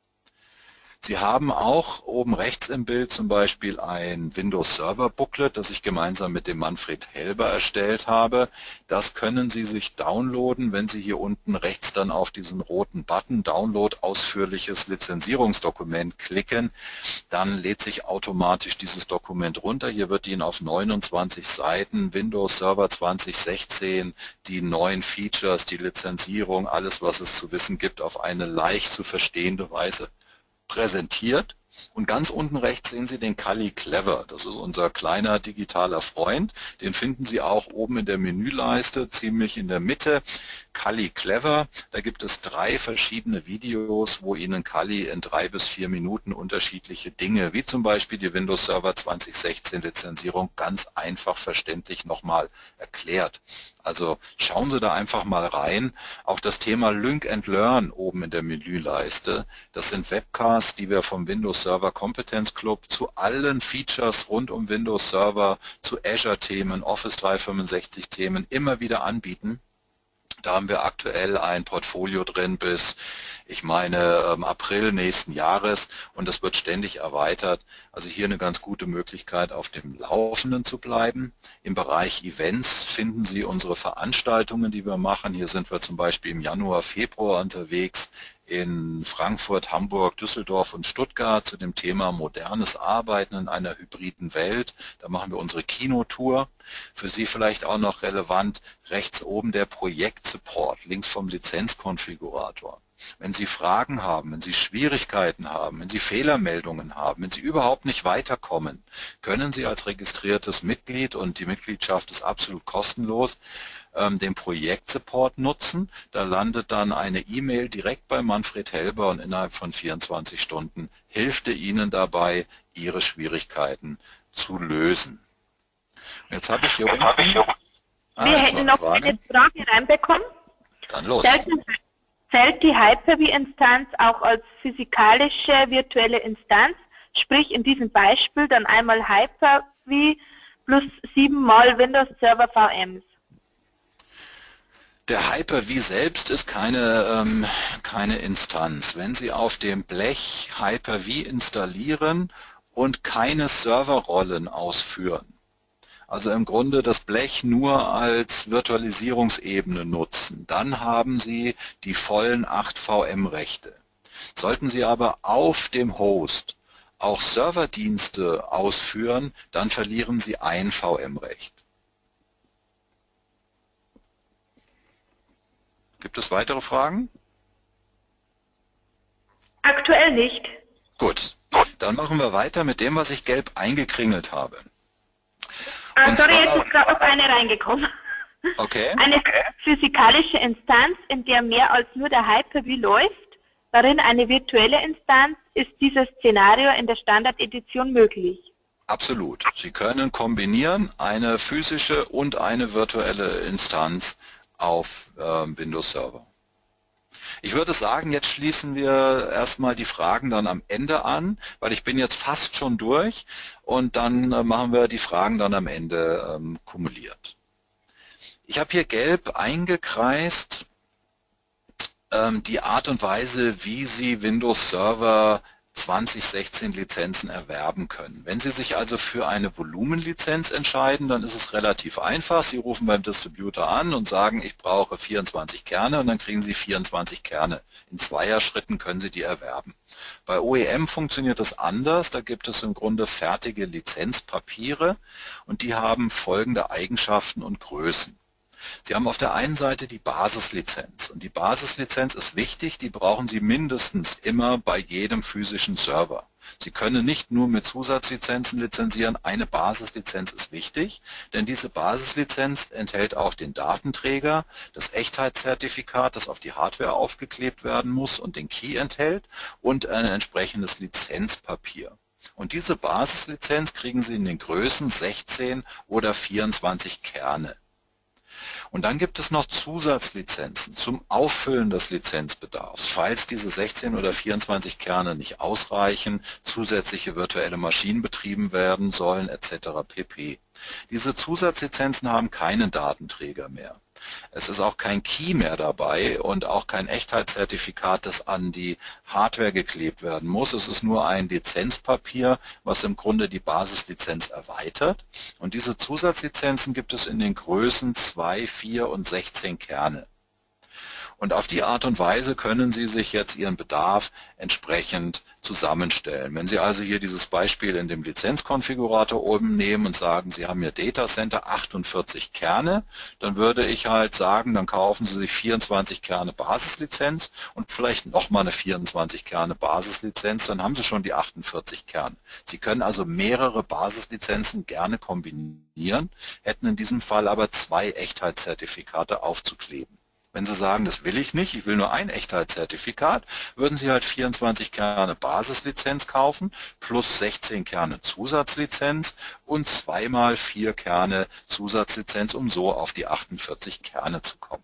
Speaker 2: Sie haben auch oben rechts im Bild zum Beispiel ein Windows Server Booklet, das ich gemeinsam mit dem Manfred Helber erstellt habe. Das können Sie sich downloaden, wenn Sie hier unten rechts dann auf diesen roten Button Download ausführliches Lizenzierungsdokument klicken. Dann lädt sich automatisch dieses Dokument runter. Hier wird Ihnen auf 29 Seiten Windows Server 2016 die neuen Features, die Lizenzierung, alles was es zu wissen gibt, auf eine leicht zu verstehende Weise präsentiert. Und ganz unten rechts sehen Sie den Kali Clever. Das ist unser kleiner digitaler Freund. Den finden Sie auch oben in der Menüleiste, ziemlich in der Mitte. Kali Clever. Da gibt es 3 verschiedene Videos, wo Ihnen Kali in 3 bis 4 Minuten unterschiedliche Dinge, wie zum Beispiel die Windows Server 2016 Lizenzierung, ganz einfach verständlich nochmal erklärt. Also schauen Sie da einfach mal rein. Auch das Thema Lync and Learn oben in der Menüleiste. Das sind Webcasts, die wir vom Windows Server Competence Club zu allen Features rund um Windows Server, zu Azure-Themen, Office 365-Themen immer wieder anbieten. Da haben wir aktuell ein Portfolio drin bis, ich meine, April nächsten Jahres und das wird ständig erweitert. Also hier eine ganz gute Möglichkeit, auf dem Laufenden zu bleiben. Im Bereich Events finden Sie unsere Veranstaltungen, die wir machen. Hier sind wir zum Beispiel im Januar, Februar unterwegs in Frankfurt, Hamburg, Düsseldorf und Stuttgart zu dem Thema modernes Arbeiten in einer hybriden Welt. Da machen wir unsere Kinotour. Für Sie vielleicht auch noch relevant, rechts oben der Projektsupport, links vom Lizenzkonfigurator. Wenn Sie Fragen haben, wenn Sie Schwierigkeiten haben, wenn Sie Fehlermeldungen haben, wenn Sie überhaupt nicht weiterkommen, können Sie als registriertes Mitglied, und die Mitgliedschaft ist absolut kostenlos, den Projektsupport nutzen. Da landet dann eine E-Mail direkt bei Manfred Helber und innerhalb von 24 Stunden hilft er Ihnen dabei, Ihre Schwierigkeiten zu lösen. Jetzt habe ich hier unten
Speaker 1: Wir hätten noch eine Frage reinbekommen.
Speaker 2: Dann los.
Speaker 1: Zählt die Hyper-V-Instanz auch als physikalische virtuelle Instanz? Sprich in diesem Beispiel dann einmal Hyper-V plus 7 mal Windows Server VMs.
Speaker 2: Der Hyper-V selbst ist keine Instanz. Wenn Sie auf dem Blech Hyper-V installieren und keine Serverrollen ausführen, Also im Grunde das Blech nur als Virtualisierungsebene nutzen. Dann haben Sie die vollen 8 VM-Rechte. Sollten Sie aber auf dem Host auch Serverdienste ausführen, dann verlieren Sie ein VM-Recht. Gibt es weitere Fragen?
Speaker 1: Aktuell nicht.
Speaker 2: Gut, dann machen wir weiter mit dem, was ich gelb eingekringelt habe.
Speaker 1: Sorry, jetzt ist gerade noch eine reingekommen.
Speaker 2: Okay.
Speaker 1: Eine physikalische Instanz, in der mehr als nur der Hyper-V läuft, darin eine virtuelle Instanz, ist dieses Szenario in der Standardedition möglich?
Speaker 2: Absolut. Sie können kombinieren eine physische und eine virtuelle Instanz auf Windows Server. Ich würde sagen, jetzt schließen wir erstmal die Fragen dann am Ende an, weil ich bin jetzt fast schon durch und dann machen wir die Fragen dann am Ende kumuliert. Ich habe hier gelb eingekreist die Art und Weise, wie Sie Windows Server 2016 Lizenzen erwerben können. Wenn Sie sich also für eine Volumenlizenz entscheiden, dann ist es relativ einfach. Sie rufen beim Distributor an und sagen, ich brauche 24 Kerne und dann kriegen Sie 24 Kerne. In Zweierschritten können Sie die erwerben. Bei OEM funktioniert das anders. Da gibt es im Grunde fertige Lizenzpapiere und die haben folgende Eigenschaften und Größen. Sie haben auf der einen Seite die Basislizenz und die Basislizenz ist wichtig, die brauchen Sie mindestens immer bei jedem physischen Server. Sie können nicht nur mit Zusatzlizenzen lizenzieren, eine Basislizenz ist wichtig, denn diese Basislizenz enthält auch den Datenträger, das Echtheitszertifikat, das auf die Hardware aufgeklebt werden muss und den Key enthält und ein entsprechendes Lizenzpapier. Und diese Basislizenz kriegen Sie in den Größen 16 oder 24 Kerne. Und dann gibt es noch Zusatzlizenzen zum Auffüllen des Lizenzbedarfs, falls diese 16 oder 24 Kerne nicht ausreichen, zusätzliche virtuelle Maschinen betrieben werden sollen etc. pp. Diese Zusatzlizenzen haben keinen Datenträger mehr. Es ist auch kein Key mehr dabei und auch kein Echtheitszertifikat, das an die Hardware geklebt werden muss. Es ist nur ein Lizenzpapier, was im Grunde die Basislizenz erweitert. Und diese Zusatzlizenzen gibt es in den Größen 2, 4 und 16 Kerne. Und auf die Art und Weise können Sie sich jetzt Ihren Bedarf entsprechend zusammenstellen. Wenn Sie also hier dieses Beispiel in dem Lizenzkonfigurator oben nehmen und sagen, Sie haben hier Data Center 48 Kerne, dann würde ich halt sagen, dann kaufen Sie sich 24 Kerne Basislizenz und vielleicht nochmal eine 24 Kerne Basislizenz, dann haben Sie schon die 48 Kerne. Sie können also mehrere Basislizenzen gerne kombinieren, hätten in diesem Fall aber 2 Echtheitszertifikate aufzukleben. Wenn Sie sagen, das will ich nicht, ich will nur ein Echtheitszertifikat, würden Sie halt 24 Kerne Basislizenz kaufen, plus 16 Kerne Zusatzlizenz und 2 mal 4 Kerne Zusatzlizenz, um so auf die 48 Kerne zu kommen.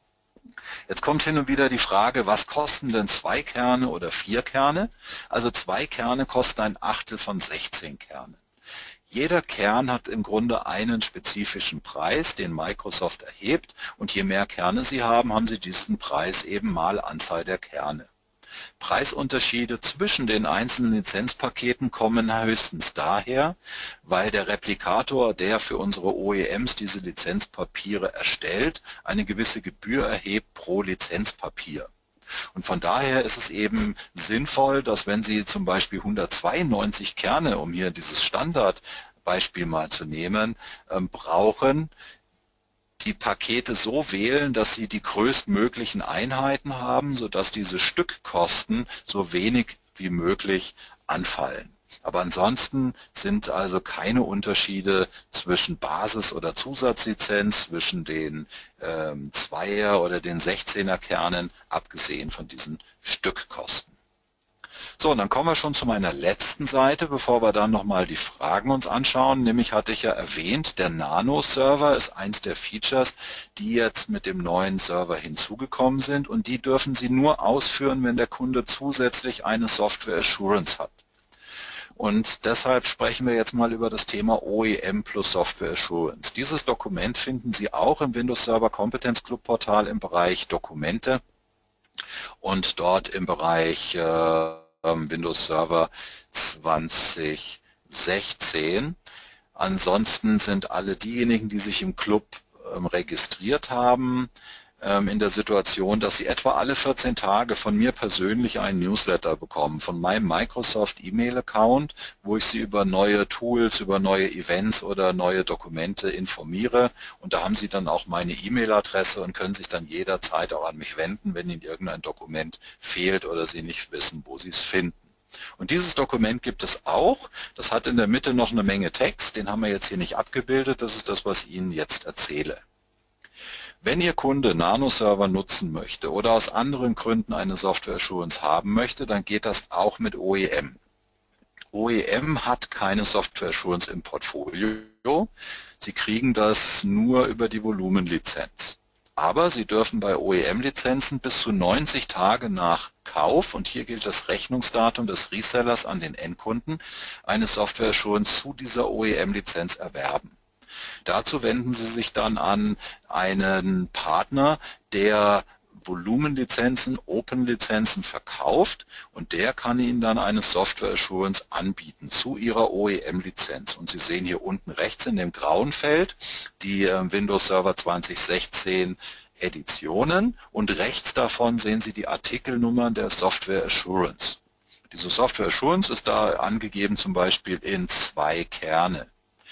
Speaker 2: Jetzt kommt hin und wieder die Frage, was kosten denn 2 Kerne oder 4 Kerne? Also 2 Kerne kosten ein Achtel von 16 Kernen. Jeder Kern hat im Grunde einen spezifischen Preis, den Microsoft erhebt, und je mehr Kerne Sie haben, haben Sie diesen Preis eben mal Anzahl der Kerne. Preisunterschiede zwischen den einzelnen Lizenzpaketen kommen höchstens daher, weil der Replikator, der für unsere OEMs diese Lizenzpapiere erstellt, eine gewisse Gebühr erhebt pro Lizenzpapier. Und von daher ist es eben sinnvoll, dass wenn Sie zum Beispiel 192 Kerne, um hier dieses Standardbeispiel mal zu nehmen, brauchen, die Pakete so wählen, dass sie die größtmöglichen Einheiten haben, sodass diese Stückkosten so wenig wie möglich anfallen. Aber ansonsten sind also keine Unterschiede zwischen Basis- oder Zusatzlizenz, zwischen den 2er oder den 16er Kernen, abgesehen von diesen Stückkosten. So, und dann kommen wir schon zu meiner letzten Seite, bevor wir dann nochmal die Fragen uns anschauen. Nämlich hatte ich ja erwähnt, der Nano-Server ist eins der Features, die jetzt mit dem neuen Server hinzugekommen sind und die dürfen Sie nur ausführen, wenn der Kunde zusätzlich eine Software Assurance hat. Und deshalb sprechen wir jetzt mal über das Thema OEM plus Software Assurance. Dieses Dokument finden Sie auch im Windows Server Competence Club Portal im Bereich Dokumente und dort im Bereich Windows Server 2016. Ansonsten sind alle diejenigen, die sich im Club registriert haben, in der Situation, dass sie etwa alle 14 Tage von mir persönlich einen Newsletter bekommen, von meinem Microsoft E-Mail-Account, wo ich sie über neue Tools, über neue Events oder neue Dokumente informiere. Und da haben sie dann auch meine E-Mail-Adresse und können sich dann jederzeit auch an mich wenden, wenn ihnen irgendein Dokument fehlt oder sie nicht wissen, wo sie es finden. Und dieses Dokument gibt es auch. Das hat in der Mitte noch eine Menge Text, den haben wir jetzt hier nicht abgebildet. Das ist das, was ich Ihnen jetzt erzähle. Wenn Ihr Kunde Nano-Server nutzen möchte oder aus anderen Gründen eine Software Assurance haben möchte, dann geht das auch mit OEM. OEM hat keine Software Assurance im Portfolio. Sie kriegen das nur über die Volumenlizenz. Aber Sie dürfen bei OEM-Lizenzen bis zu 90 Tage nach Kauf, und hier gilt das Rechnungsdatum des Resellers an den Endkunden, eine Software Assurance zu dieser OEM-Lizenz erwerben. Dazu wenden Sie sich dann an einen Partner, der Volumenlizenzen, Open-Lizenzen verkauft, und der kann Ihnen dann eine Software Assurance anbieten zu Ihrer OEM-Lizenz. Und Sie sehen hier unten rechts in dem grauen Feld die Windows Server 2016 Editionen, und rechts davon sehen Sie die Artikelnummern der Software Assurance. Diese Software Assurance ist da angegeben zum Beispiel in 2 Kerne.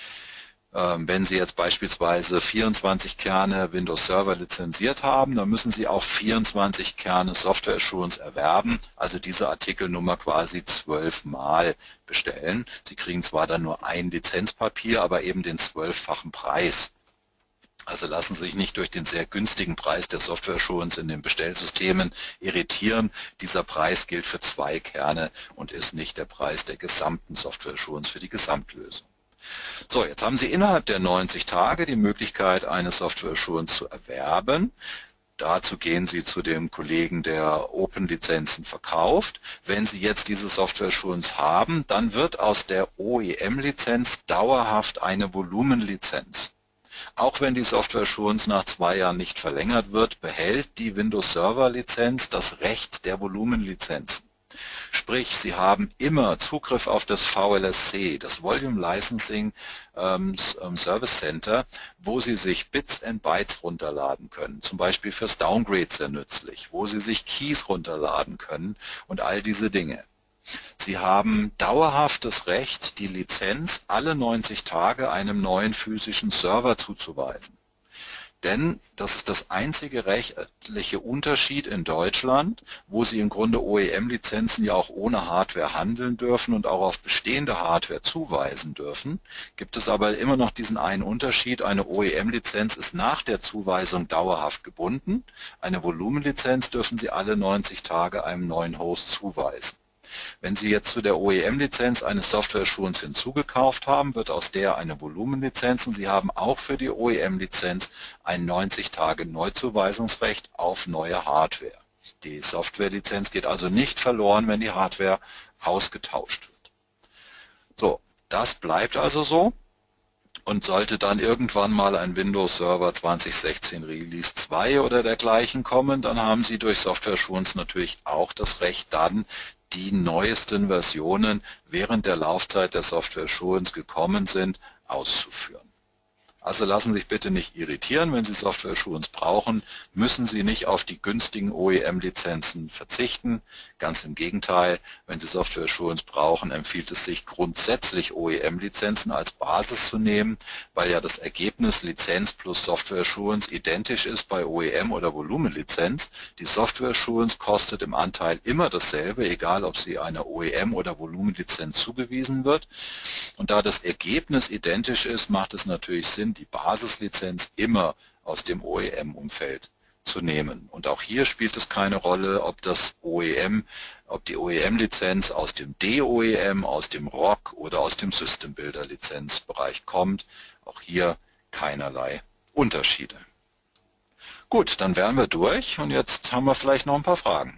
Speaker 2: Wenn Sie jetzt beispielsweise 24 Kerne Windows Server lizenziert haben, dann müssen Sie auch 24 Kerne Software Assurance erwerben, also diese Artikelnummer quasi 12 Mal bestellen. Sie kriegen zwar dann nur ein Lizenzpapier, aber eben den 12-fachen Preis. Also lassen Sie sich nicht durch den sehr günstigen Preis der Software Assurance in den Bestellsystemen irritieren. Dieser Preis gilt für 2 Kerne und ist nicht der Preis der gesamten Software Assurance für die Gesamtlösung. So, jetzt haben Sie innerhalb der 90 Tage die Möglichkeit, eine Software Assurance zu erwerben. Dazu gehen Sie zu dem Kollegen, der Open-Lizenzen verkauft. Wenn Sie jetzt diese Software Assurance haben, dann wird aus der OEM-Lizenz dauerhaft eine Volumenlizenz. Auch wenn die Software Assurance nach 2 Jahren nicht verlängert wird, behält die Windows Server Lizenz das Recht der Volumenlizenzen. Sprich, Sie haben immer Zugriff auf das VLSC, das Volume Licensing Service Center, wo Sie sich Bits and Bytes runterladen können, zum Beispiel fürs Downgrade sehr nützlich, wo Sie sich Keys runterladen können und all diese Dinge. Sie haben dauerhaft das Recht, die Lizenz alle 90 Tage einem neuen physischen Server zuzuweisen. Denn das ist das einzige rechtliche Unterschied in Deutschland, wo Sie im Grunde OEM-Lizenzen ja auch ohne Hardware handeln dürfen und auch auf bestehende Hardware zuweisen dürfen. Gibt es aber immer noch diesen einen Unterschied: Eine OEM-Lizenz ist nach der Zuweisung dauerhaft gebunden. Eine Volumenlizenz dürfen Sie alle 90 Tage einem neuen Host zuweisen. Wenn Sie jetzt zu der OEM-Lizenz eine Software Assurance hinzugekauft haben, wird aus der eine Volumenlizenz, und Sie haben auch für die OEM-Lizenz ein 90 Tage Neuzuweisungsrecht auf neue Hardware. Die Software-Lizenz geht also nicht verloren, wenn die Hardware ausgetauscht wird. So, das bleibt also so. Und sollte dann irgendwann mal ein Windows Server 2016 Release 2 oder dergleichen kommen, dann haben Sie durch Software Assurance natürlich auch das Recht, dann die neuesten Versionen während der Laufzeit der Software Assurance gekommen sind, auszuführen. Also lassen Sie sich bitte nicht irritieren, wenn Sie Software Assurance brauchen, müssen Sie nicht auf die günstigen OEM-Lizenzen verzichten. Ganz im Gegenteil, wenn Sie Software Assurance brauchen, empfiehlt es sich grundsätzlich, OEM-Lizenzen als Basis zu nehmen, weil ja das Ergebnis Lizenz plus Software Assurance identisch ist bei OEM oder Volumenlizenz. Die Software Assurance kostet im Anteil immer dasselbe, egal ob sie einer OEM oder Volumenlizenz zugewiesen wird. Und da das Ergebnis identisch ist, macht es natürlich Sinn, die Basislizenz immer aus dem OEM-Umfeld zu nehmen. Und auch hier spielt es keine Rolle, ob die OEM-Lizenz aus dem DOEM, aus dem ROC oder aus dem System Builder Lizenzbereich kommt. Auch hier keinerlei Unterschiede. Gut, dann wären wir durch und jetzt haben wir vielleicht noch ein paar Fragen.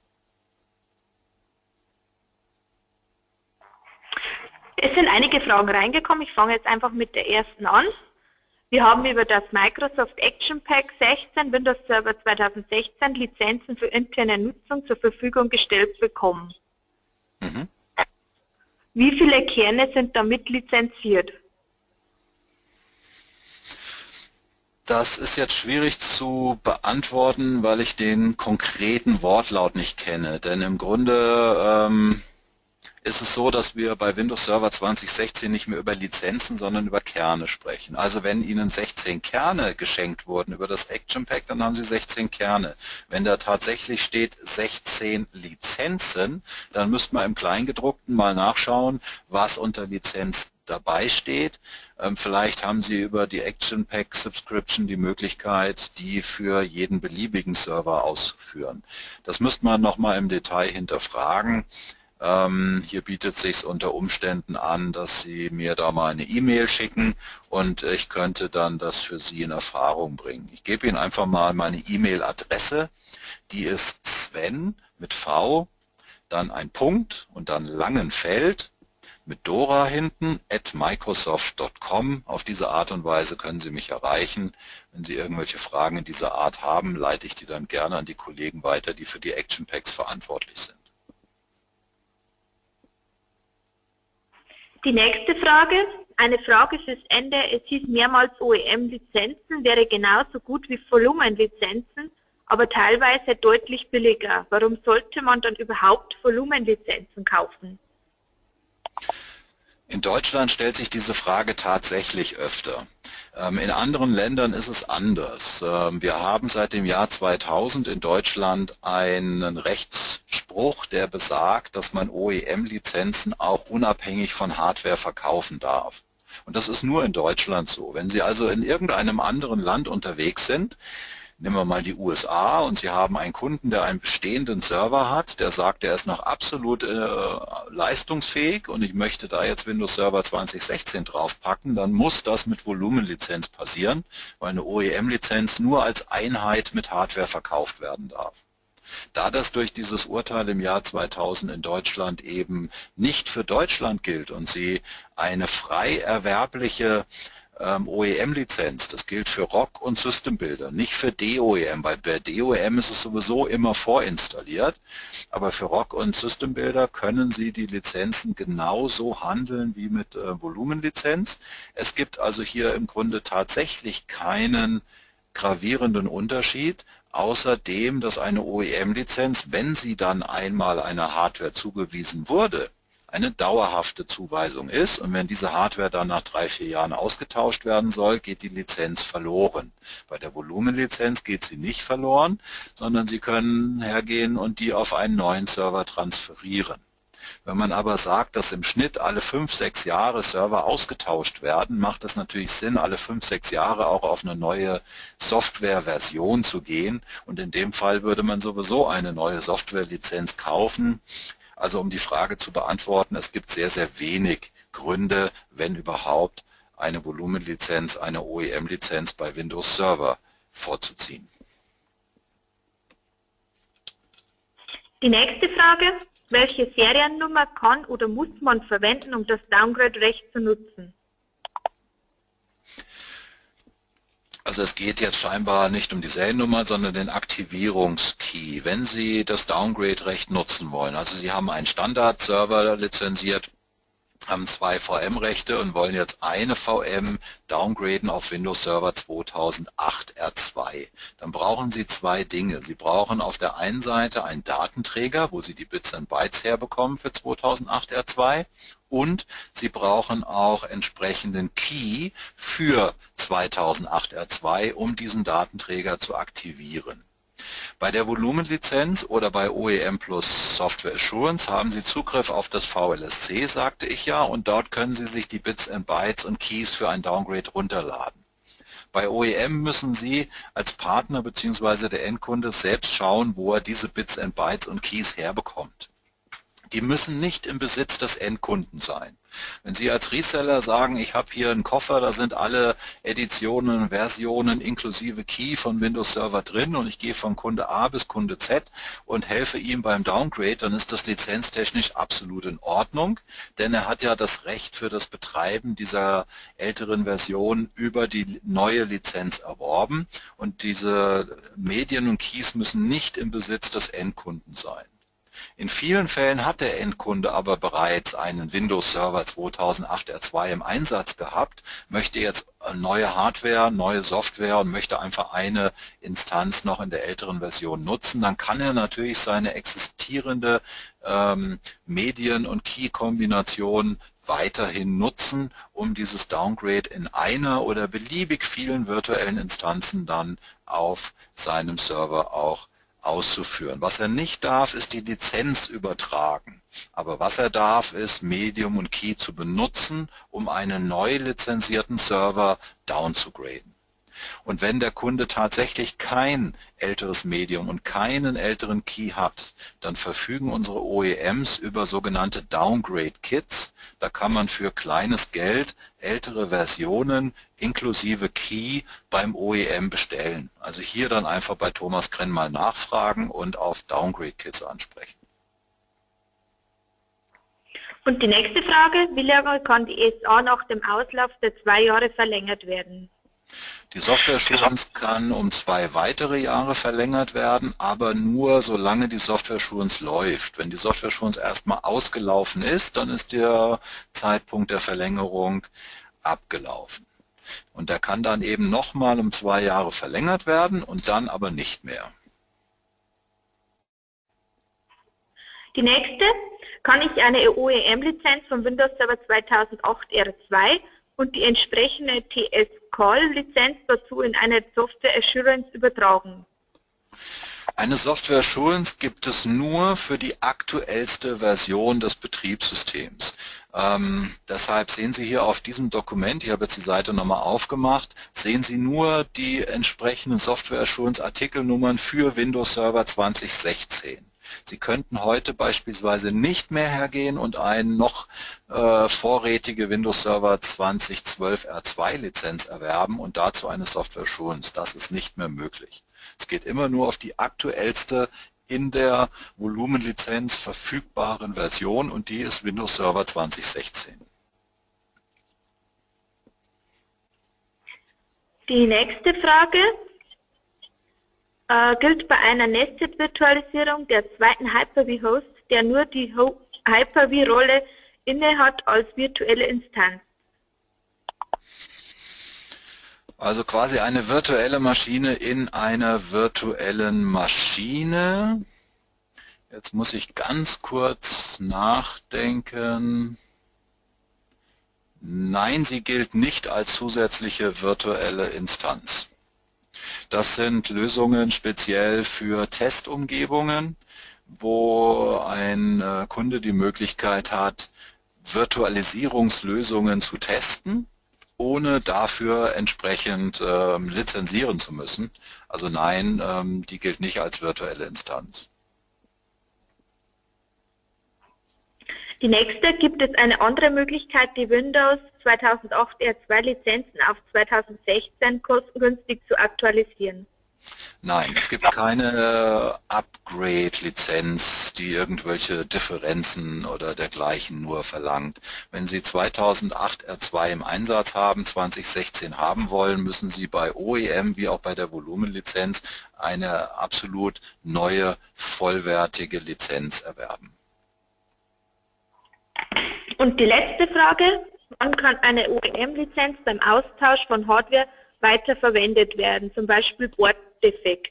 Speaker 1: Es sind einige Fragen reingekommen. Ich fange jetzt einfach mit der ersten an. Wir haben über das Microsoft Action Pack 16 Windows Server 2016 Lizenzen für interne Nutzung zur Verfügung gestellt bekommen. Wie viele Kerne sind damit lizenziert?
Speaker 2: Das ist jetzt schwierig zu beantworten, weil ich den konkreten Wortlaut nicht kenne. Denn im Grunde ist es so, dass wir bei Windows Server 2016 nicht mehr über Lizenzen, sondern über Kerne sprechen. Also wenn Ihnen 16 Kerne geschenkt wurden über das Action Pack, dann haben Sie 16 Kerne. Wenn da tatsächlich steht 16 Lizenzen, dann müsste man im Kleingedruckten mal nachschauen, was unter Lizenz dabei steht. Vielleicht haben Sie über die Action Pack Subscription die Möglichkeit, die für jeden beliebigen Server auszuführen. Das müsste man nochmal im Detail hinterfragen. Hier bietet es sich unter Umständen an, dass Sie mir da mal eine E-Mail schicken und ich könnte dann das für Sie in Erfahrung bringen. Ich gebe Ihnen einfach mal meine E-Mail-Adresse. Die ist Sven mit V, dann ein Punkt und dann Langenfeld mit Dora hinten @microsoft.com. Auf diese Art und Weise können Sie mich erreichen. Wenn Sie irgendwelche Fragen in dieser Art haben, leite ich die dann gerne an die Kollegen weiter, die für die Action Packs verantwortlich sind.
Speaker 1: Die nächste Frage, eine Frage fürs Ende. Es hieß mehrmals OEM-Lizenzen wäre genauso gut wie Volumenlizenzen, aber teilweise deutlich billiger. Warum sollte man dann überhaupt Volumenlizenzen kaufen?
Speaker 2: In Deutschland stellt sich diese Frage tatsächlich öfter. In anderen Ländern ist es anders. Wir haben seit dem Jahr 2000 in Deutschland einen Rechtsspruch, der besagt, dass man OEM-Lizenzen auch unabhängig von Hardware verkaufen darf. Und das ist nur in Deutschland so. Wenn Sie also in irgendeinem anderen Land unterwegs sind, nehmen wir mal die USA und Sie haben einen Kunden, der einen bestehenden Server hat, der sagt, der ist noch absolut leistungsfähig und ich möchte da jetzt Windows Server 2016 draufpacken, dann muss das mit Volumenlizenz passieren, weil eine OEM-Lizenz nur als Einheit mit Hardware verkauft werden darf. Da das durch dieses Urteil im Jahr 2000 in Deutschland eben nicht für Deutschland gilt und Sie eine frei erwerbliche OEM-Lizenz, das gilt für ROC und System Builder, nicht für DOEM, weil bei DOEM ist es sowieso immer vorinstalliert, aber für ROC und System Builder können Sie die Lizenzen genauso handeln wie mit Volumenlizenz. Es gibt also hier im Grunde tatsächlich keinen gravierenden Unterschied, außer dem, dass eine OEM-Lizenz, wenn sie dann einmal einer Hardware zugewiesen wurde, eine dauerhafte Zuweisung ist und wenn diese Hardware dann nach 3-4 Jahren ausgetauscht werden soll, geht die Lizenz verloren. Bei der Volumenlizenz geht sie nicht verloren, sondern Sie können hergehen und die auf einen neuen Server transferieren. Wenn man aber sagt, dass im Schnitt alle 5-6 Jahre Server ausgetauscht werden, macht es natürlich Sinn, alle 5-6 Jahre auch auf eine neue Softwareversion zu gehen und in dem Fall würde man sowieso eine neue Softwarelizenz kaufen. Also um die Frage zu beantworten, es gibt sehr, sehr wenig Gründe, wenn überhaupt, eine Volumenlizenz, eine OEM-Lizenz bei Windows Server vorzuziehen.
Speaker 1: Die nächste Frage, welche Seriennummer kann oder muss man verwenden, um das Downgrade-Recht zu nutzen?
Speaker 2: Also es geht jetzt scheinbar nicht um die Seriennummer, sondern den Aktivierungskey, wenn Sie das Downgrade-Recht nutzen wollen. Also Sie haben einen Standard-Server lizenziert, haben 2 VM-Rechte und wollen jetzt eine VM downgraden auf Windows Server 2008 R2. Dann brauchen Sie 2 Dinge. Sie brauchen auf der einen Seite einen Datenträger, wo Sie die Bits und Bytes herbekommen für 2008 R2 und Sie brauchen auch entsprechenden Key für 2008 R2, um diesen Datenträger zu aktivieren. Bei der Volumenlizenz oder bei OEM plus Software Assurance haben Sie Zugriff auf das VLSC, sagte ich ja, und dort können Sie sich die Bits and Bytes und Keys für ein Downgrade runterladen. Bei OEM müssen Sie als Partner bzw. der Endkunde selbst schauen, wo er diese Bits and Bytes und Keys herbekommt. Die müssen nicht im Besitz des Endkunden sein. Wenn Sie als Reseller sagen, ich habe hier einen Koffer, da sind alle Editionen und Versionen inklusive Key von Windows Server drin und ich gehe von Kunde A bis Kunde Z und helfe ihm beim Downgrade, dann ist das lizenztechnisch absolut in Ordnung, denn er hat ja das Recht für das Betreiben dieser älteren Version über die neue Lizenz erworben und diese Medien und Keys müssen nicht im Besitz des Endkunden sein. In vielen Fällen hat der Endkunde aber bereits einen Windows Server 2008 R2 im Einsatz gehabt, möchte jetzt neue Hardware, neue Software und möchte einfach eine Instanz noch in der älteren Version nutzen. Dann kann er natürlich seine existierende Medien- und Key-Kombination weiterhin nutzen, um dieses Downgrade in einer oder beliebig vielen virtuellen Instanzen dann auf seinem Server auch auszuführen. Was er nicht darf, ist die Lizenz übertragen. Aber was er darf, ist Medium und Key zu benutzen, um einen neu lizenzierten Server downzugraden. Und wenn der Kunde tatsächlich kein älteres Medium und keinen älteren Key hat, dann verfügen unsere OEMs über sogenannte Downgrade Kits. Da kann man für kleines Geld ältere Versionen inklusive Key beim OEM bestellen. Also hier dann einfach bei Thomas Krenn mal nachfragen und auf Downgrade Kits ansprechen.
Speaker 1: Und die nächste Frage, wie lange kann die SA nach dem Auslauf der 2 Jahre verlängert werden?
Speaker 2: Die Software Assurance kann um 2 weitere Jahre verlängert werden, aber nur solange die Software Assurance läuft. Wenn die Software Assurance erstmal ausgelaufen ist, dann ist der Zeitpunkt der Verlängerung abgelaufen. Und der kann dann eben nochmal um 2 Jahre verlängert werden und dann aber nicht mehr.
Speaker 1: Die nächste, kann ich eine OEM-Lizenz von Windows Server 2008 R2 und die entsprechende TS-Call-Lizenz dazu in eine Software Assurance übertragen?
Speaker 2: Eine Software Assurance gibt es nur für die aktuellste Version des Betriebssystems. Deshalb sehen Sie hier auf diesem Dokument, ich habe jetzt die Seite nochmal aufgemacht, sehen Sie nur die entsprechenden Software Assurance Artikelnummern für Windows Server 2016. Sie könnten heute beispielsweise nicht mehr hergehen und eine noch vorrätige Windows Server 2012 R2 Lizenz erwerben und dazu eine Software Assurance. Das ist nicht mehr möglich. Es geht immer nur auf die aktuellste in der Volumenlizenz verfügbaren Version und die ist Windows Server 2016.
Speaker 1: Die nächste Frage gilt bei einer Nested-Virtualisierung der zweiten Hyper-V-Host, der nur die Hyper-V-Rolle innehat als virtuelle Instanz.
Speaker 2: Also quasi eine virtuelle Maschine in einer virtuellen Maschine. Jetzt muss ich ganz kurz nachdenken. Nein, sie gilt nicht als zusätzliche virtuelle Instanz. Das sind Lösungen speziell für Testumgebungen, wo ein Kunde die Möglichkeit hat, Virtualisierungslösungen zu testen, ohne dafür entsprechend lizenzieren zu müssen. Also nein, die gilt nicht als virtuelle Instanz.
Speaker 1: Die nächste, gibt es eine andere Möglichkeit, die Windows 2008 R2 Lizenzen auf 2016 kostengünstig zu aktualisieren?
Speaker 2: Nein, es gibt keine Upgrade-Lizenz, die irgendwelche Differenzen oder dergleichen nur verlangt. Wenn Sie 2008 R2 im Einsatz haben, 2016 haben wollen, müssen Sie bei OEM wie auch bei der Volumenlizenz eine absolut neue, vollwertige Lizenz erwerben.
Speaker 1: Und die letzte Frage, wann kann eine OEM-Lizenz beim Austausch von Hardware weiterverwendet werden, zum Beispiel Borddefekt?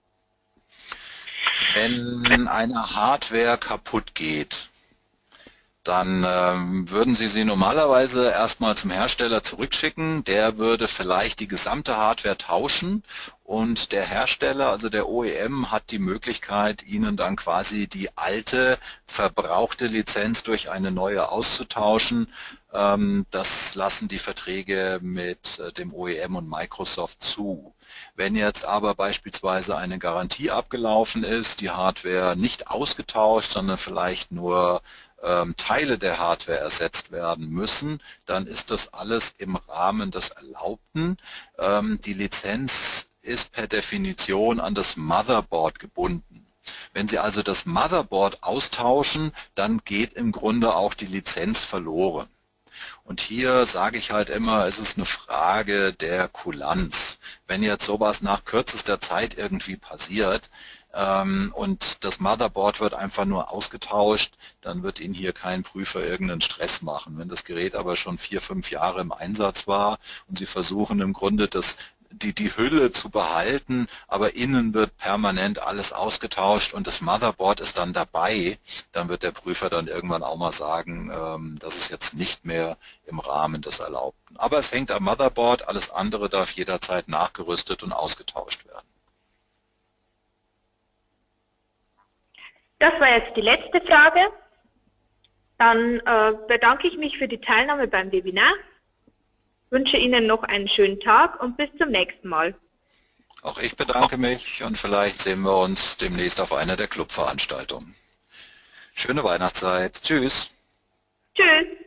Speaker 2: Wenn eine Hardware kaputt geht, dann würden Sie normalerweise erstmal zum Hersteller zurückschicken. Der würde vielleicht die gesamte Hardware tauschen und der Hersteller, also der OEM, hat die Möglichkeit, Ihnen dann quasi die alte, verbrauchte Lizenz durch eine neue auszutauschen. Das lassen die Verträge mit dem OEM und Microsoft zu. Wenn jetzt aber beispielsweise eine Garantie abgelaufen ist, die Hardware nicht ausgetauscht, sondern vielleicht nur Teile der Hardware ersetzt werden müssen, dann ist das alles im Rahmen des Erlaubten. Die Lizenz ist per Definition an das Motherboard gebunden. Wenn Sie also das Motherboard austauschen, dann geht im Grunde auch die Lizenz verloren. Und hier sage ich halt immer, es ist eine Frage der Kulanz. Wenn jetzt sowas nach kürzester Zeit irgendwie passiert, und das Motherboard wird einfach nur ausgetauscht, dann wird Ihnen hier kein Prüfer irgendeinen Stress machen. Wenn das Gerät aber schon 4, 5 Jahre im Einsatz war und Sie versuchen im Grunde die Hülle zu behalten, aber innen wird permanent alles ausgetauscht und das Motherboard ist dann dabei, dann wird der Prüfer dann irgendwann auch mal sagen, das ist jetzt nicht mehr im Rahmen des Erlaubten. Aber es hängt am Motherboard, alles andere darf jederzeit nachgerüstet und ausgetauscht werden.
Speaker 1: Das war jetzt die letzte Frage. Dann bedanke ich mich für die Teilnahme beim Webinar, wünsche Ihnen noch einen schönen Tag und bis zum nächsten Mal.
Speaker 2: Auch ich bedanke mich und vielleicht sehen wir uns demnächst auf einer der Clubveranstaltungen. Schöne Weihnachtszeit. Tschüss.
Speaker 1: Tschüss.